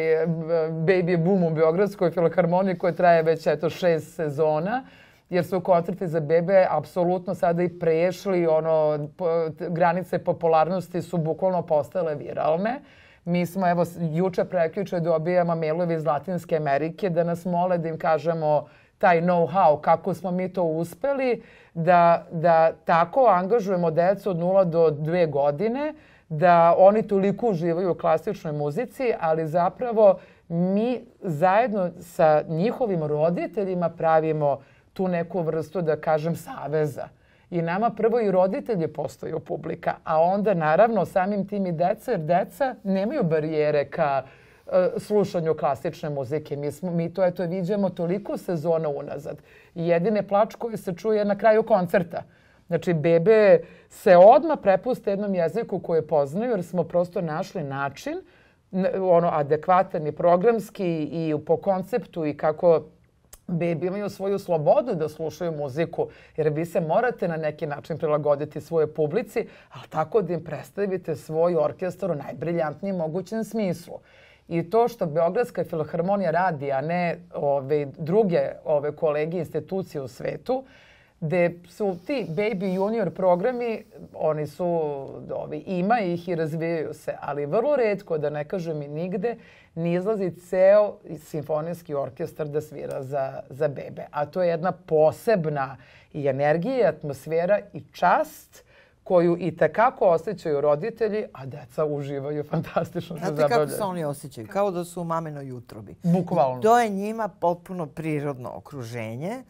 baby boom u Beogradskoj filharmoniji koji traje već eto šest sezona, jer su koncerti za bebe apsolutno sada i prešli, ono, po, granice popularnosti su bukvalno postale viralne. Mi smo, evo, juče prekjuče dobijamo mailovi iz Latinske Amerike da nas mole da im kažemo taj know-how, kako smo mi to uspeli, da, da tako angažujemo decu od nula do dve godine, da oni toliko uživaju u klasičnoj muzici, ali zapravo mi zajedno sa njihovim roditeljima pravimo tu neku vrstu, da kažem, saveza. I nama prvo i roditelji postaju publika, a onda naravno samim tim i deca, jer deca nemaju barijere ka uh, slušanju klasične muzike. Mi, smo, mi to eto viđamo toliko sezona unazad. I jedine plač koji se čuje na kraju koncerta. Znači, bebe se odmah prepuste jednom jeziku koje poznaju, jer smo prosto našli način, ono, adekvatan i programski i po konceptu i kako bebi imaju svoju slobodu da slušaju muziku, jer vi se morate na neki način prilagoditi svojoj publici, ali tako da im predstavite svoj orkestar u najbriljantnijem mogućem smislu. I to što Beogradska filharmonija radi, a ne ove druge ove kolege institucije u svetu, gde su ti baby junior programi, oni su, ovi, ima ih i razvijaju se, ali vrlo retko, da ne kažem i nigde, ne izlazi ceo simfonijski orkestar da svira za, za bebe. A to je jedna posebna i energija, i atmosfera i čast koju i tekako osjećaju roditelji, a deca uživaju fantastično. Znate kako se oni osjećaju? Kao da su u maminoj utrobi. Bukvalno. I to je njima potpuno prirodno okruženje.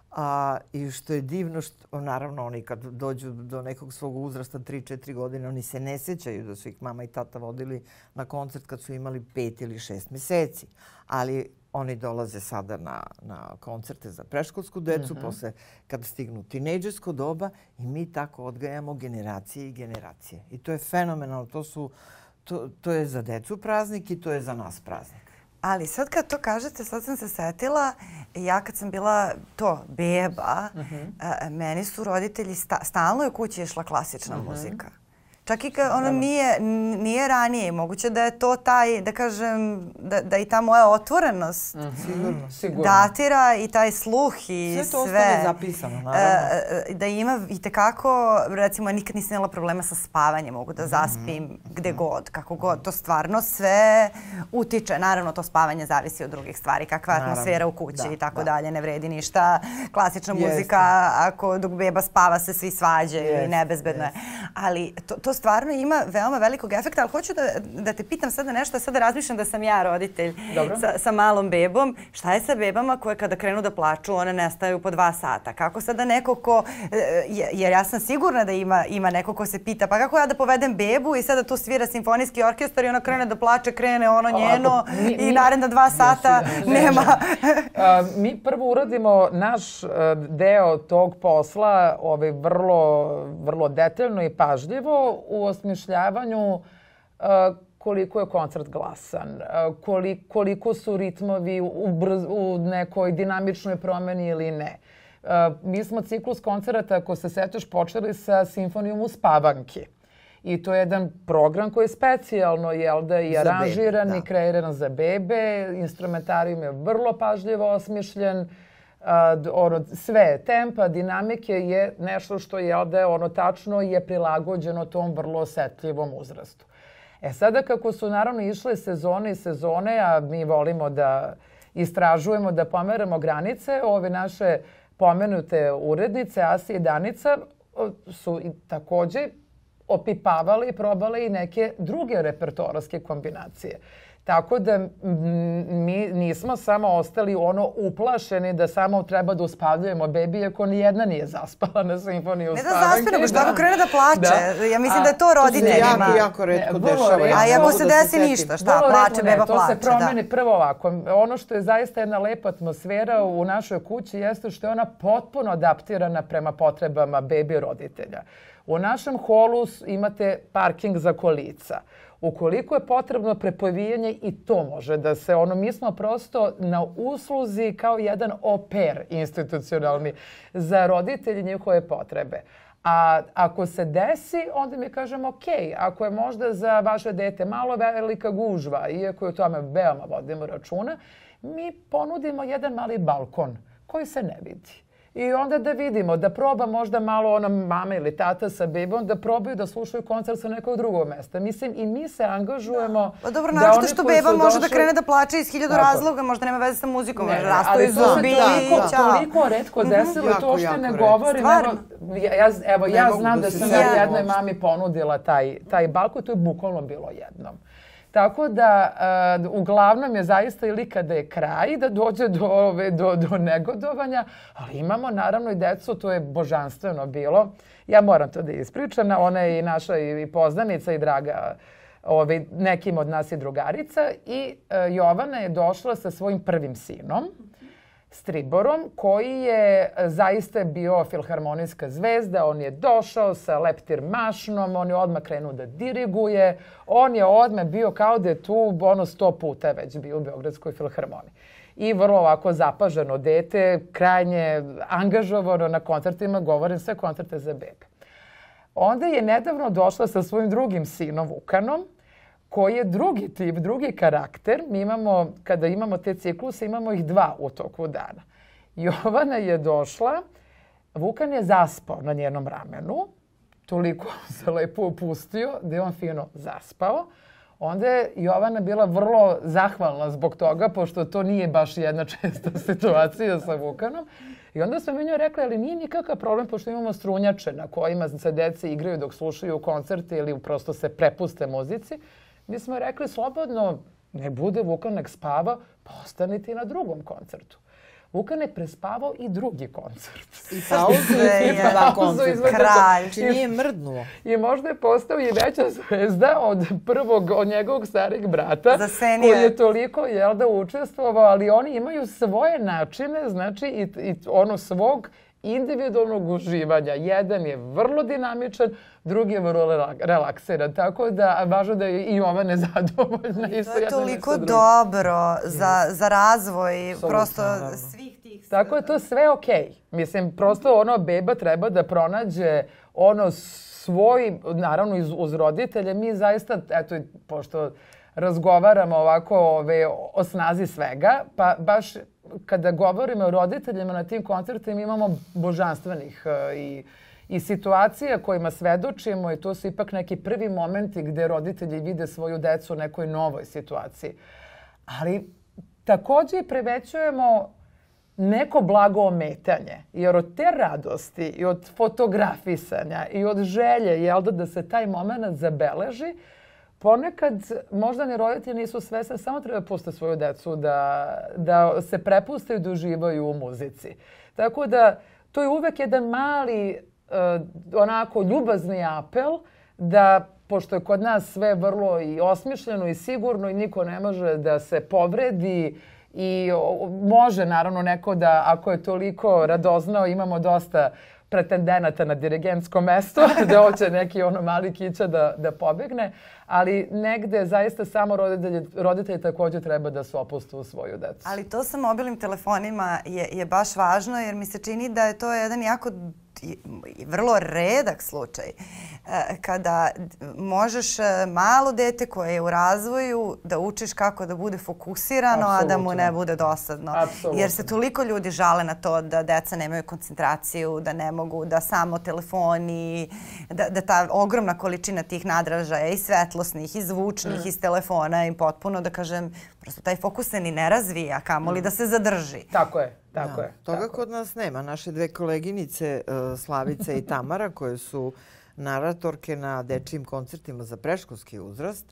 A, I što je divno, što, naravno oni kad dođu do nekog svog uzrasta, tri četiri godine, oni se ne sjećaju da su ih mama i tata vodili na koncert kad su imali pet ili šest mjeseci. Ali oni dolaze sada na, na koncerte za preškolsku decu, mm-hmm. posle kad stignu tinejdžersko doba i mi tako odgajamo generacije i generacije. I to je fenomenalno. To, su, to, to je za decu praznik i to je za nas praznik. Ali sad kad to kažete, sad sam se setila, ja kad sam bila to beba, uh-huh. a, meni su roditelji, sta, stalno je u kući išla klasična uh-huh. muzika. Čak i kad ono nije, nije ranije. Moguće da je to taj, da kažem, da, da i ta moja otvorenost uh-huh. sigurno, sigurno. datira i taj sluh i sve. Sve to ostane zapisano, naravno. E, da ima i tekako, recimo, nikad nisam imala problema sa spavanjem. Mogu da zaspim uh-huh. gde god, kako god. To stvarno sve utiče. Naravno, to spavanje zavisi od drugih stvari. Kakva je atmosfera u kući da, i tako da. dalje. Ne vredi ništa. Klasična Jeste. muzika, ako dok beba spava se svi svađaju Jeste. i nebezbedno je. Ali to, to stvarno ima veoma velikog efekta, ali hoću da, da te pitam sada nešto, sada razmišljam da sam ja roditelj sa, sa malom bebom. Šta je sa bebama koje kada krenu da plaču, one nestaju po dva sata? Kako sada neko ko, jer ja sam sigurna da ima, ima neko ko se pita, pa kako ja da povedem bebu i sada tu svira simfonijski orkestar i ona krene da plače, krene ono njeno mi, i mi, naredna dva sata mi, nema. a, mi prvo uradimo naš deo tog posla ovaj, vrlo, vrlo detaljno i pažljivo u osmišljavanju uh, koliko je koncert glasan, uh, koliko, koliko su ritmovi u, brz, u nekoj dinamičnoj promjeni ili ne. Uh, mi smo ciklus koncerata, ako se sećaš, počeli sa simfonijom uspavanki. I to je jedan program koji je specijalno jel da, i aranžiran bebe, i kreiran za bebe. Instrumentarijum je vrlo pažljivo osmišljen. Uh, ono, sve tempa, dinamike je nešto što je da ono tačno je prilagođeno tom vrlo osetljivom uzrastu. E sada kako su naravno išle sezone i sezone, a mi volimo da istražujemo, da pomeramo granice, ove naše pomenute urednice, Asija i Danica, su i također opipavale i probale i neke druge repertoarske kombinacije. Tako da mi nismo samo ostali ono uplašeni da samo treba da uspavljujemo bebi, ako nijedna nije zaspala na simfoniji uspavanke. Ne da zaspi, nego što ako krene da plače. Da. Ja mislim a, da je to roditeljima. To se jako, jako retko ne, dešava. A i ako se desi da ništa, šta, plače, beba plače. To se promeni da. prvo ovako. Ono što je zaista jedna lepa atmosfera u našoj kući jeste što je ona potpuno adaptirana prema potrebama bebi roditelja. U našem holu imate parking za kolica. Ukoliko je potrebno prepovijanje, i to može da se, ono, mi smo prosto na usluzi kao jedan oper institucionalni za roditelji njihove potrebe. A ako se desi, onda mi kažemo ok, ako je možda za vaše dete malo velika gužva, iako je o tome veoma vodimo računa, mi ponudimo jedan mali balkon koji se ne vidi. I onda da vidimo, da proba možda malo ona mama ili tata sa bebom, da probaju da slušaju koncert sa nekog drugog mesta. Mislim, i mi se angažujemo da, pa dobro, naravno što beba može došli... da krene da plače iz hiljadu tako. razloga, možda nema veze sa muzikom, ne, rastaju zubi i toliko, toliko redko desilo i to što ne govorim. Evo, ja, evo, ja znam da, da sam ja jednoj mami ponudila taj, taj balkon, to je bukvalno bilo jednom. Tako da, uh, uglavnom je zaista ili kada je kraj da dođe do, ove, do, do negodovanja, ali imamo naravno i decu, to je božanstveno bilo. Ja moram to da ispričam, ona je i naša i poznanica i draga ove, nekim od nas i drugarica. I uh, Jovana je došla sa svojim prvim sinom, Striborom, koji je zaista bio filharmonijska zvezda. On je došao sa leptir mašnom, on je odmah krenuo da diriguje. On je odmah bio kao da je tu ono sto puta već bio u Beogradskoj filharmoniji. I vrlo ovako zapaženo dete, krajnje angažovano na koncertima, govorim sve koncerte za bebe. Onda je nedavno došla sa svojim drugim sinom Vukanom, koji je drugi tip, drugi karakter. Mi imamo, kada imamo te cikluse, imamo ih dva u toku dana. Jovana je došla, Vukan je zaspao na njenom ramenu, toliko se lepo opustio da je on fino zaspao. Onda je Jovana bila vrlo zahvalna zbog toga, pošto to nije baš jedna česta situacija sa Vukanom. I onda smo mi njoj rekli, ali nije nikakav problem, pošto imamo strunjače na kojima se dece igraju dok slušaju koncerte ili prosto se prepuste muzici. Mi smo rekli, slobodno, ne bude Vukan, nek spava, pa ostanite i na drugom koncertu. Vukan je prespavao i drugi koncert. I pauzu je jedan koncert. Kralj. Znači nije mrdnuo. I možda je postao i veća zvezda od prvog, od njegovog starijeg brata. Za scenije. Koji je toliko, jel da, učestvovao, ali oni imaju svoje načine, znači i, i ono svog individualnog uživanja. Jedan je vrlo dinamičan, drugi je vrlo relaksiran. Tako da, važno da je i Jovana zadovoljna. To je toliko dobro za, za razvoj prosto svih tih... Tako je to sve okej. Mislim, prosto ono, beba treba da pronađe ono svoj, naravno uz roditelje. Mi zaista, eto, pošto razgovaramo ovako ove, o snazi svega, pa baš kada govorimo o roditeljima na tim koncertima imamo božanstvenih uh, i, i situacija kojima svedočimo i to su ipak neki prvi momenti gde roditelji vide svoju decu u nekoj novoj situaciji. Ali takođe i primećujemo neko blago ometanje, jer od te radosti i od fotografisanja i od želje, jel da, da se taj moment zabeleži, ponekad možda ni roditelji nisu svesni, samo treba pustiti svoju decu da, da se prepuste i da uživaju u muzici. Tako da to je uvek jedan mali, uh, onako ljubazni apel da, pošto je kod nas sve vrlo i osmišljeno i sigurno i niko ne može da se povredi i o, može naravno neko da, ako je toliko radoznao, imamo dosta pretendenata na dirigentsko mesto, da hoće neki ono mali kića da, da pobegne, ali negde zaista samo roditelji, roditelji također treba da se opuste u svoju decu. Ali to sa mobilnim telefonima je, je baš važno jer mi se čini da je to jedan jako vrlo redak slučaj kada možeš malo dete koje je u razvoju da učiš kako da bude fokusirano, Absolutno. a da mu ne bude dosadno. Absolutno. Jer se toliko ljudi žale na to da deca nemaju koncentraciju, da ne mogu, da samo telefoni, da, da ta ogromna količina tih nadražaja i svetlosnih i zvučnih mm. iz telefona i potpuno, da kažem, prosto taj fokus se ni ne razvija, kamoli mm. da se zadrži. Tako je. Tako da, je. Toga tako. Kod nas nema. Naše dve koleginice, uh, Slavica i Tamara, koje su naratorke na dečijim koncertima za preškolski uzrast,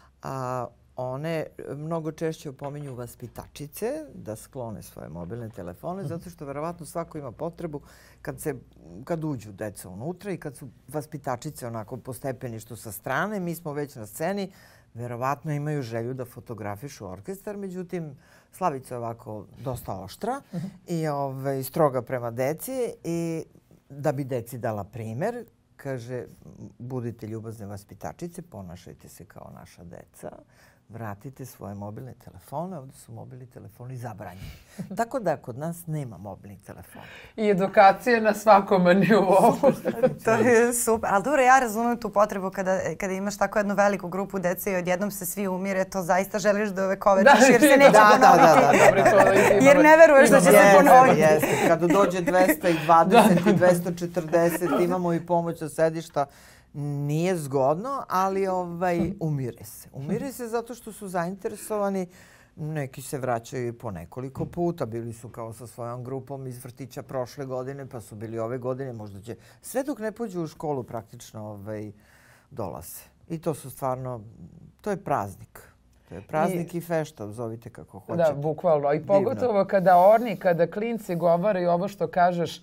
a one mnogo češće opominju vaspitačice da sklone svoje mobilne telefone, mm. zato što verovatno svako ima potrebu kad, se, kad uđu deca unutra i kad su vaspitačice onako po stepeništu sa strane, mi smo već na sceni, verovatno imaju želju da fotografišu orkestar, međutim, Slavica je ovako dosta oštra i ovaj, stroga prema deci i da bi deci dala primer, kaže, budite ljubazne vaspitačice, ponašajte se kao naša deca, vratite svoje mobilne telefone, ovdje su mobilni telefoni zabranjeni. Tako da kod nas nema mobilnih telefona. I edukacija na svakom nivou. To je super. Ali dobro, ja razumijem tu potrebu kada, kada imaš tako jednu veliku grupu dece i odjednom se svi umire, to zaista želiš da ovekovečiš jer se neće da, ponoviti. Da, da, da, da. Jer ne veruješ da će se ponoviti. Jeste, kada dođe dvesta dvadeset i dvesta četrdeset, imamo i pomoć sa sedišta. Nije zgodno, ali ovaj, umire se. Umire se zato što su zainteresovani. Neki se vraćaju i po nekoliko puta. Bili su kao sa svojom grupom iz vrtića prošle godine, pa su bili ove godine. Možda će sve dok ne pođu u školu praktično ovaj, dolaze. I to su stvarno, to je praznik. To je praznik i, i fešta, zovite kako hoćete. Da, bukvalno. I pogotovo kada oni, kada klinci govore i ovo što kažeš,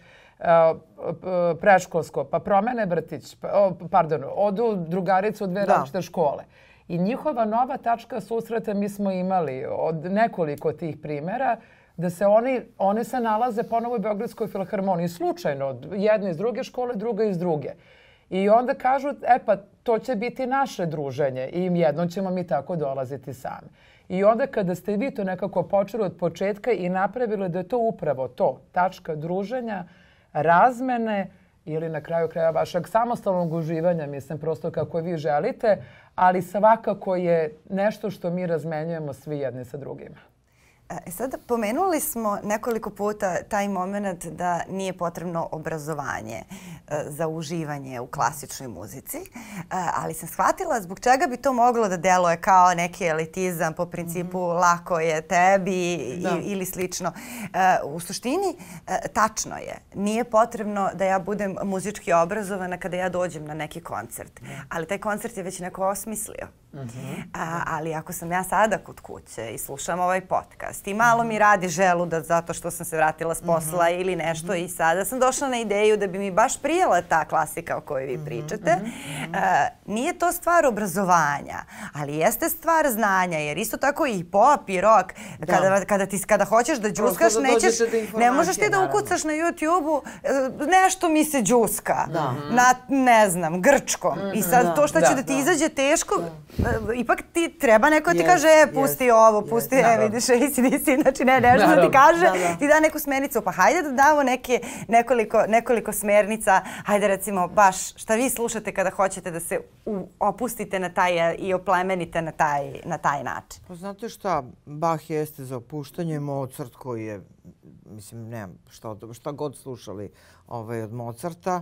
predškolsko, pa promene vrtić, pardon, odu drugaricu u dve različite škole. I njihova nova tačka susreta mi smo imali od nekoliko tih primjera da se oni, oni se nalaze ponovo u Beogradskoj filharmoniji. Slučajno, jedna iz druge škole, druga iz druge. I onda kažu, e pa to će biti naše druženje i jednom ćemo mi tako dolaziti sami. I onda kada ste vi to nekako počeli od početka i napravili da je to upravo to, tačka druženja, razmene ili na kraju kraja vašeg samostalnog uživanja, mislim prosto kako vi želite, ali svakako je nešto što mi razmenjujemo svi jedni sa drugima. E sad, pomenuli smo nekoliko puta taj moment da nije potrebno obrazovanje za uživanje u klasičnoj muzici, ali sam shvatila zbog čega bi to moglo da deluje kao neki elitizam po principu mm-hmm. lako je tebi i, ili slično. U suštini, tačno je. Nije potrebno da ja budem muzički obrazovana kada ja dođem na neki koncert, ali taj koncert je već neko osmislio. Mm-hmm. A, ali ako sam ja sada kod kuće i slušam ovaj podcast i malo mi radi želudac zato što sam se vratila s posla mm-hmm. ili nešto mm-hmm. i sada sam došla na ideju da bi mi baš prijela ta klasika o kojoj vi pričate, mm-hmm. a, nije to stvar obrazovanja, ali jeste stvar znanja, jer isto tako i pop i rock, kada, kada, ti, kada hoćeš da džuskaš, nećeš, ne možeš ti da ukucaš na YouTube-u nešto mi se džuska, da. na, ne znam, grčkom. Mm-hmm. I sad da. to što da, će da ti da. izađe teško, ipak ti treba neko ti yes, kaže, e, pusti yes, ovo, pusti, yes, e, vidiš, A C D C, znači ne, nešto da ti kaže, da, da. ti da neku smjernicu, pa hajde da damo neke, nekoliko, nekoliko smjernica, hajde recimo baš šta vi slušate kada hoćete da se u, opustite na taj i oplemenite na taj, na taj način. Pa znate šta, Bach jeste za opuštanje, Mozart koji je, mislim, nemam šta, šta god slušali ovaj, od Mozarta,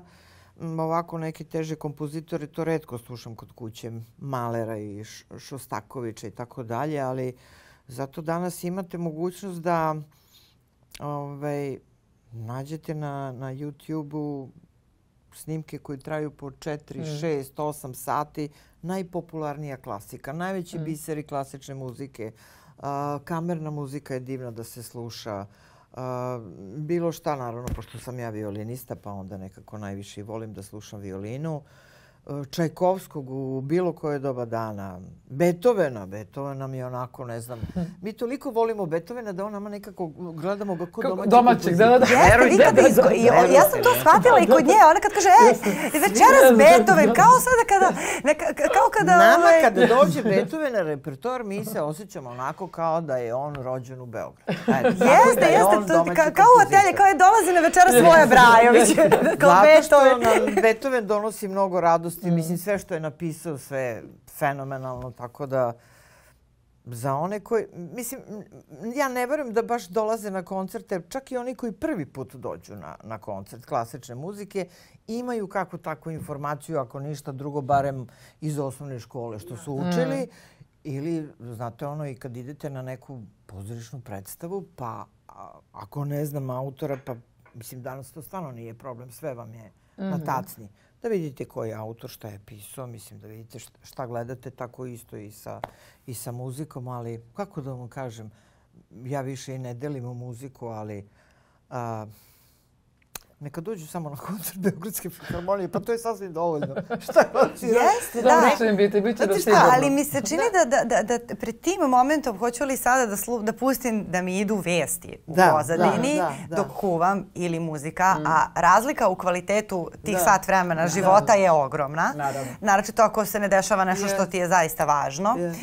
ovako neke teže kompozitore, to retko slušam kod kuće, Malera i Šostakovića i tako dalje, ali zato danas imate mogućnost da ovaj, nađete na, na YouTube-u snimke koji traju po četiri, šest, osam sati, najpopularnija klasika, najveći mm. biseri klasične muzike, uh, kamerna muzika je divna da se sluša. Uh, bilo šta, naravno, pošto sam ja violinista, pa onda nekako najviše volim da slušam violinu. Uh, Čajkovskog u bilo koje doba dana. Beethovena. Beethovena mi je onako, ne znam. Mi toliko volimo Beethovena da on nama nekako gledamo ga kod domaćeg. Domaćeg, da, da, da. Ja sam to shvatila i kod nje. Ona kad kaže, e, večeras Beethoven, kao sada kada... Neka, kao kada nama ove... kada dođe Beethoven na repertoar, mi se osjećamo onako kao da je on rođen u Beogradu. Jeste, jeste. Kao u atelje, kao je dolazi na večeras Voja Brajović. Zato što nam Beethoven donosi mnogo radosti. Mislim, sve što je napisao, sve je fenomenalno, tako da za one koji... Mislim, ja ne verujem da baš dolaze na koncerte, čak i oni koji prvi put dođu na, na koncert klasične muzike, imaju kakvu takvu informaciju, ako ništa drugo, barem iz osnovne škole što su učili. Mm. Ili, znate ono, i kad idete na neku pozorišnu predstavu, pa a, ako ne znam autora, pa mislim, danas to stvarno nije problem, sve vam je mm-hmm. na tacni. Da vidite koji je autor, šta je pisao, mislim da vidite šta gledate, tako isto i sa, i sa muzikom, ali kako da vam kažem, ja više i ne delim u muziku, ali a, neka dođu samo na koncert Beogradske filharmonije, pa to je sasvim dovoljno. Šta hoći? Jeste, da. Dobro će im biti, bit će da sigurno. Ali mi se čini da, da, da, da pred tim momentom hoću li sada da, slu, da pustim da mi idu vesti u da, pozadini da, da, dok da. kuvam ili muzika, mm. a razlika u kvalitetu tih da. sat vremena života da. je ogromna. Naravno. Naročito ako se ne dešava nešto yes. što ti je zaista važno. Yes.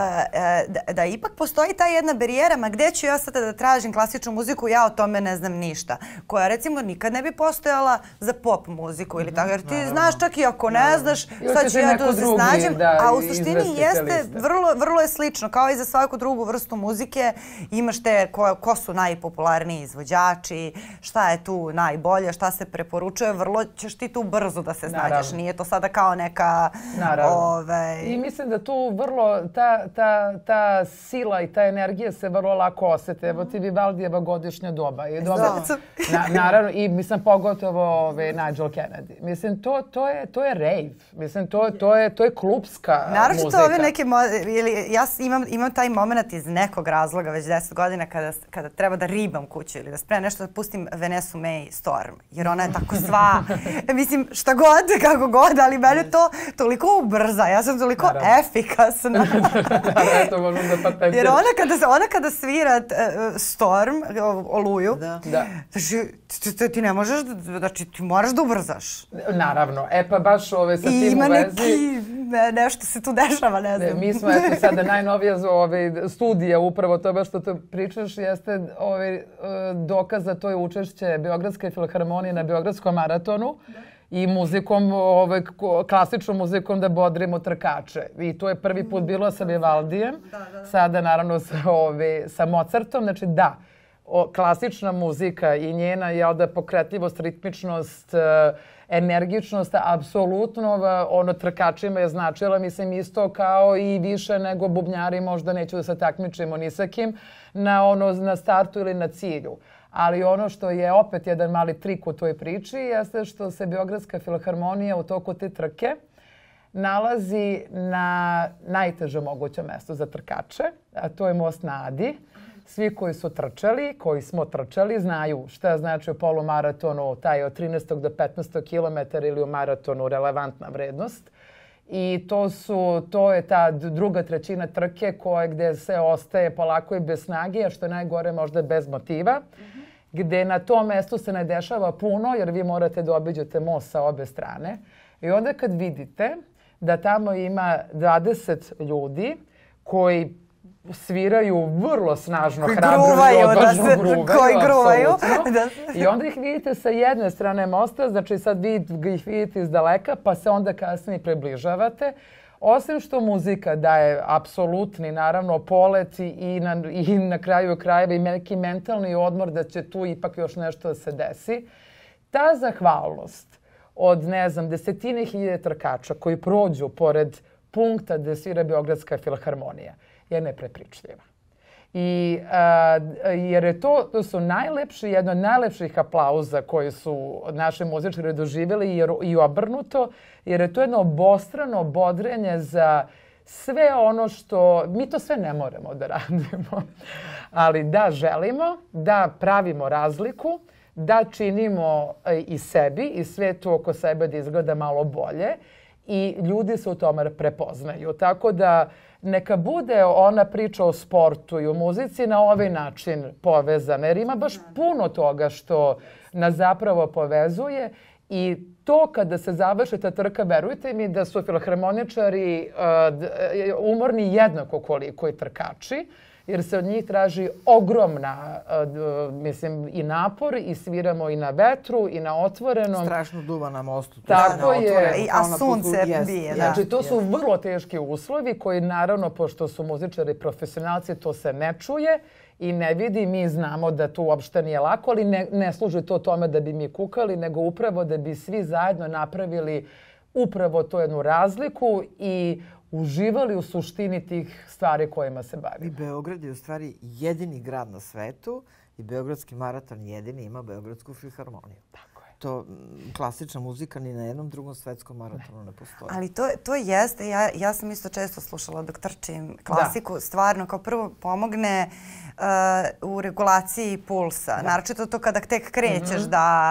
Uh, da, da ipak postoji ta jedna barijera, ma gde ću ja sada da tražim klasičnu muziku, ja o tome ne znam ništa. Koja recimo nikad ne bi postojala za pop muziku ili tako. Jer ti naravno. znaš čak i ako ne naravno. znaš, sad ću ja da se snađem. Da, a u suštini jeste, vrlo, vrlo je slično. Kao i za svaku drugu vrstu muzike imaš te ko, ko su najpopularniji izvođači, šta je tu najbolje, šta se preporučuje. Vrlo ćeš ti tu brzo da se snađeš. Naravno. Nije to sada kao neka... Ove... I mislim da tu vrlo ta, ta, ta sila i ta energija se vrlo lako osete. Evo ti Vivaldijeva godišnja doba. I doba na, naravno, i mislim pogotovo ove, Nigel Kennedy. Mislim, to, to, je, to je rave. Mislim, to, to, je, to je klubska naravno muzika. Naravno ove neke... Ili, ja imam, imam taj moment iz nekog razloga već deset godina kada, kada treba da ribam kuću ili da spremam nešto da pustim Vanessa Mae Storm. Jer ona je tako sva... mislim, šta god, kako god, ali mene to toliko ubrza. Ja sam toliko naravno. Efikasna. da, to možemo da patentiram. Jer ona kada, ona kada svira uh, Storm, Oluju, da. Da. Znači, ti, ti ne možeš, znači ti moraš da ubrzaš. Naravno. E pa baš ove sa tim u vezi... neki, ne, nešto se tu dešava, ne znam. Ne, mi smo, eto sada najnovija ove, studija, upravo to baš što to pričaš, jeste ove, dokaz da to je učešće Beogradske filharmonije na Beogradskom maratonu. Da. I muzikom, ove, klasičnom muzikom da bodrimo trkače. I to je prvi put bilo sa Vivaldijem, da, da. Sada naravno sa, ove, sa Mozartom. Znači da, o, klasična muzika i njena je da pokretljivost, ritmičnost, energičnost, apsolutno ono trkačima je značila, mislim isto kao i više nego bubnjari, možda neću da se takmičimo ni sa kim, na, ono, na startu ili na cilju. Ali ono što je opet jedan mali trik u toj priči jeste što se Beogradska filharmonija u toku te trke nalazi na najtežem mogućem mestu za trkače, a to je most na Adi. Svi koji su trčali, koji smo trčali, znaju šta znači u polumaratonu taj od trinaest do petnaest kilometara ili u maratonu relevantna vrednost. I to, su, to je ta druga trećina trke koja gde se ostaje polako i bez snage, a što je najgore možda bez motiva. Mm-hmm. Gde na tom mestu se ne dešava puno jer vi morate da obiđete most sa obe strane. I onda kad vidite da tamo ima dvadeset ljudi koji sviraju vrlo snažno, koji hrabro gruvaju, i odvažno da se, gruvaju. Koji gruvaju. Da. I onda ih vidite sa jedne strane mosta, znači sad vi ih vidite iz daleka, pa se onda kasnije približavate. Osim što muzika daje apsolutni, naravno, polet i na, i na kraju krajeva i neki mentalni odmor da će tu ipak još nešto da se desi, ta zahvalnost od, ne znam, desetine hiljade trkača koji prođu pored punkta gde svira Beogradska filharmonija je neprepričljiva. I, a, jer je to, to su najlepši, jedno od najlepših aplauza koji su naši muzičari doživjeli jer, i obrnuto, jer je to jedno obostrano bodrenje za sve ono što, mi to sve ne moramo da radimo, ali da želimo, da pravimo razliku, da činimo i sebi i svetu oko sebe da izgleda malo bolje i ljudi se u tome prepoznaju. Tako da neka bude ona priča o sportu i o muzici na ovaj način povezana, jer ima baš puno toga što nas zapravo povezuje i to kada se završi ta trka, verujte mi da su filharmoničari uh, umorni jednako koliko i trkači, jer se od njih traži ogromna, uh, mislim, i napor i sviramo i na vetru i na otvorenom. Strašno duva na mostu. Tako je. I, a sunce bije. Znači, to su vrlo teški uslovi koji, naravno, pošto su muzičari profesionalci, to se ne čuje i ne vidi. Mi znamo da to uopšte nije lako, ali ne, ne služi to tome da bi mi kukali, nego upravo da bi svi zajedno napravili upravo to jednu razliku i uživali u suštini tih stvari kojima se bavimo. I Beograd je u stvari jedini grad na svetu i Beogradski maraton jedini ima Beogradsku filharmoniju. Tako je. To klasična muzika ni na jednom drugom svetskom maratonu ne, ne postoji. Ali to, to jeste, ja, ja sam isto često slušala dok trčim klasiku, da. Stvarno kao prvo pomogne uh, u regulaciji pulsa. Da. Naročito to kada tek krećeš mm-hmm. da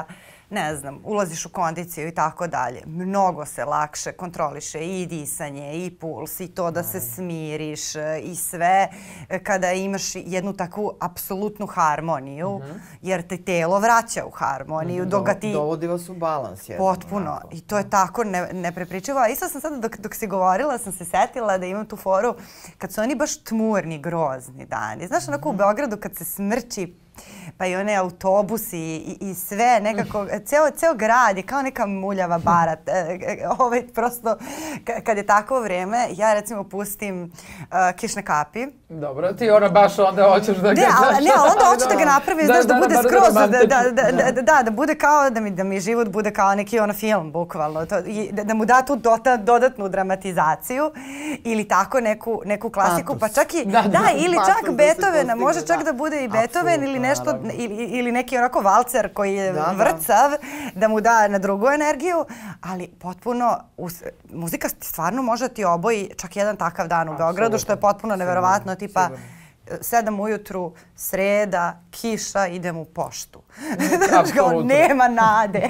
ne znam, ulaziš u kondiciju i tako dalje, mnogo se lakše kontroliše i disanje, i puls, i to da se smiriš, i sve kada imaš jednu takvu apsolutnu harmoniju, mm-hmm. jer te telo vraća u harmoniju. Mm-hmm. Dok ga ti... Dovodi vas u balans. Jedno, potpuno. onako. I to je tako ne, neprepričivo. A isto sam sad, dok, dok si govorila, sam se setila da imam tu foru kad su oni baš tmurni, grozni dani. Znaš, onako mm-hmm. u Beogradu kad se smrči, pa i one autobusi i, i sve nekako, ceo, ceo grad je kao neka muljava barat. Ovaj, prosto, kad je takvo vreme, ja recimo pustim uh, Kišne kapi. Dobro, ti ona baš onda hoćeš da ga... Ne, ali, ne, ali onda hoću da ga napravim, znaš, da, da bude skroz, da, da, da, da, da, da bude kao, da mi, da mi život bude kao neki ono film, bukvalno. To, i, da, da mu da tu dota, dodatnu dramatizaciju ili tako neku, neku klasiku, Patos. pa čak i, da, da, da ili patos čak da Beethovena, postigne, može čak da. da bude i Beethoven ili nešto, ili, ili neki onako valcer koji je da, vrcav, da. da mu da na drugu energiju, ali potpuno, us, muzika stvarno može ti oboji čak jedan takav dan u Absolutno. Beogradu, što je potpuno neverovatno, tipa Sigurno. sedam ujutru, sreda, kiša, idem u poštu. Znači, nema nade.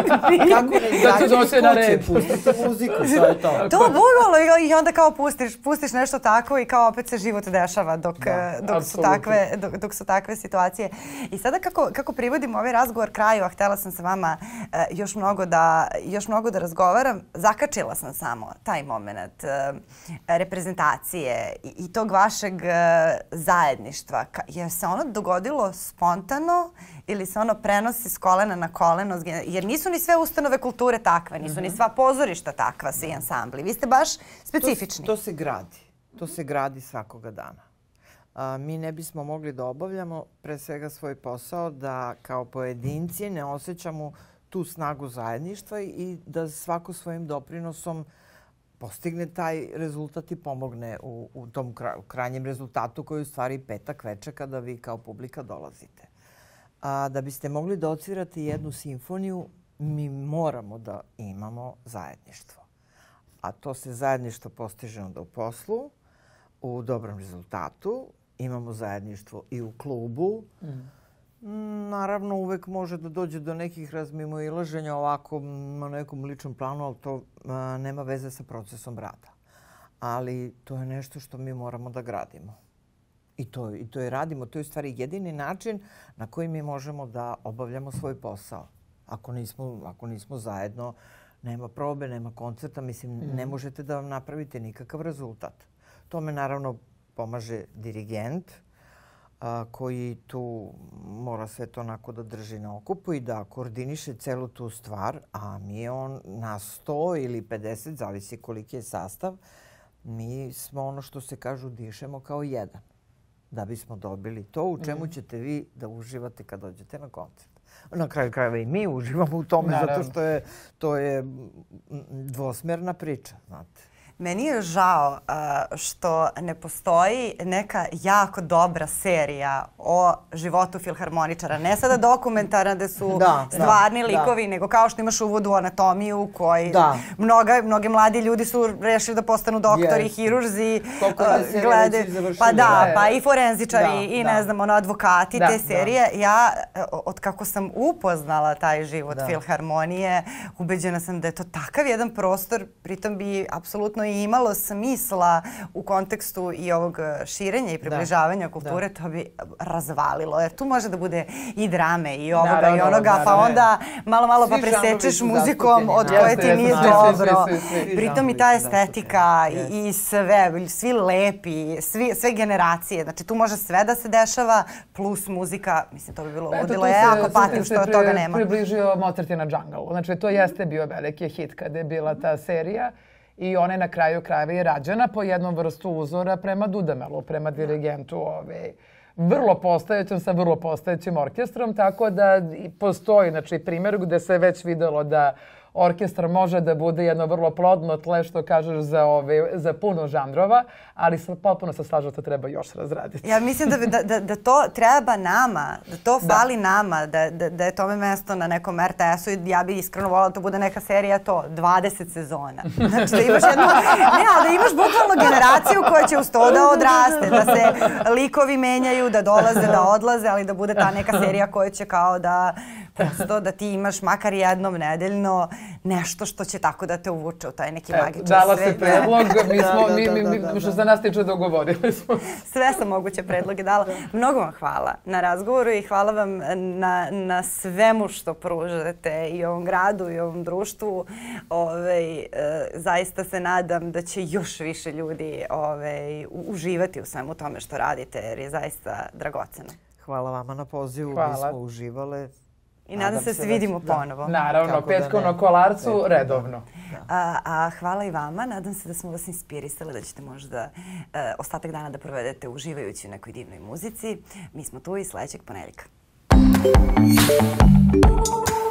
Kako ne? Da ću doći na red. Pustite muziku, sve je to. To bukvalno i onda kao pustiš, pustiš nešto tako i kao opet se život dešava dok, da, dok, su takve, dok, dok su takve situacije. I sada kako, kako privodimo ovaj razgovor kraju, a htjela sam sa vama uh, još, mnogo da, još mnogo da razgovaram, zakačila sam samo taj moment uh, reprezentacije i, i tog vašeg uh, zajedništva. Je se ono dogodilo spontano ili se ono prenosi s kolena na koleno? Jer nisu ni sve ustanove kulture takve, nisu mm-hmm. ni sva pozorišta takva, svi ansambli. Vi ste baš specifični. To, to se gradi. To se gradi svakoga dana. A, mi ne bismo mogli da obavljamo pre svega svoj posao da kao pojedinci ne osjećamo tu snagu zajedništva i da svako svojim doprinosom postigne taj rezultat i pomogne u, u tom kraj, u krajnjem rezultatu koji je u stvari petak veče kada vi kao publika dolazite. A da biste mogli da odsvirate jednu simfoniju, mi moramo da imamo zajedništvo. A to se zajedništvo postiže onda u poslu, u dobrom rezultatu. Imamo zajedništvo i u klubu. Mm. Naravno, uvek može da dođe do nekih razmimoilaženja ovako na nekom ličnom planu, ali to a, nema veze sa procesom rada. Ali to je nešto što mi moramo da gradimo. I to, i to je radimo. To je u stvari jedini način na koji mi možemo da obavljamo svoj posao. Ako nismo, ako nismo zajedno, nema probe, nema koncerta. Mislim, mm. ne možete da vam napravite nikakav rezultat. Tome naravno pomaže dirigent, a, koji tu mora sve to onako da drži na okupu i da koordiniše celu tu stvar. A mi on na sto ili pedeset, zavisi koliki je sastav, mi smo ono što se kažu dišemo kao jedan. Da bismo dobili to u čemu mm. ćete vi da uživate kad dođete na koncert. Na kraju krajeva i mi uživamo u tome Naravno. zato što je to je dvosmerna priča, znate. Meni je žao uh, što ne postoji neka jako dobra serija o životu filharmoničara. Ne sada dokumentarna gde su da, stvarni da, likovi, da. nego kao što imaš uvod u anatomiju koji da. mnoga, mnogi mladi ljudi su rešili da postanu doktori, yes. hirurzi. Koliko uh, je glede, pa da, pa i forenzičari da, i da. ne znam, ono, advokati, da, te serije. Da. Ja, od kako sam upoznala taj život da. filharmonije, ubeđena sam da je to takav jedan prostor, pritom bi apsolutno i imalo smisla u kontekstu i ovog širenja i približavanja da. kulture, da. to bi razvalilo. Jer tu može da bude i drame i ovoga naravno, i onoga, naravno. pa onda malo malo svi pa presečeš muzikom od koje ti nije jeste, dobro. Svi, svi, svi, svi Pritom i ta estetika i, i sve, svi lepi, svi, sve generacije. Znači tu može sve da se dešava, plus muzika, mislim to bi bilo ludilo. Ja jako patim što od toga nema. Približio Mozart na Jungle. Znači to jeste bio veliki hit kada je bila ta serija. I ona je na kraju krajeva i rađena po jednom vrstu uzora prema Dudamelu, prema dirigentu ove, vrlo postojećem sa vrlo postojećim orkestrom, tako da postoji znači, primjer gde se već videlo da orkestar može da bude jedno vrlo plodno tle, što kažeš, za, ove, za puno žanrova, ali sam potpuno se slažem da treba još razraditi. Ja mislim da, da, da to treba nama, da to fali da. nama, da, da, da je tome mesto na nekom R T S-u i ja bih iskreno volila da to bude neka serija to, dvadeset sezona. Znači da imaš jednu, ne, ali da imaš bukvalno generaciju koja će uz to da odraste, da se likovi menjaju, da dolaze, da odlaze, ali da bude ta neka serija koja će kao da prosto da ti imaš makar jednom nedeljno nešto što će tako da te uvuče u taj neki magičan svet. Dala se predlog, mi smo, mi, mi, mi, što se nas tiče, dogovorili smo. Sve sam moguće predloge dala. Mnogo vam hvala na razgovoru i hvala vam na, na svemu što pružate i ovom gradu i ovom društvu. Ove, zaista se nadam da će još više ljudi ove, uživati u svemu tome što radite, jer je zaista dragoceno. Hvala vama na pozivu, Hvala. Mi smo uživale. I nadam se da se vidimo da. ponovo. Naravno, petkom na Kolarcu, redovno. Da. A, a hvala i vama. Nadam se da smo vas inspirisali, da ćete možda e, ostatak dana da provedete uživajući u nekoj divnoj muzici. Mi smo tu i sledećeg ponedeljka.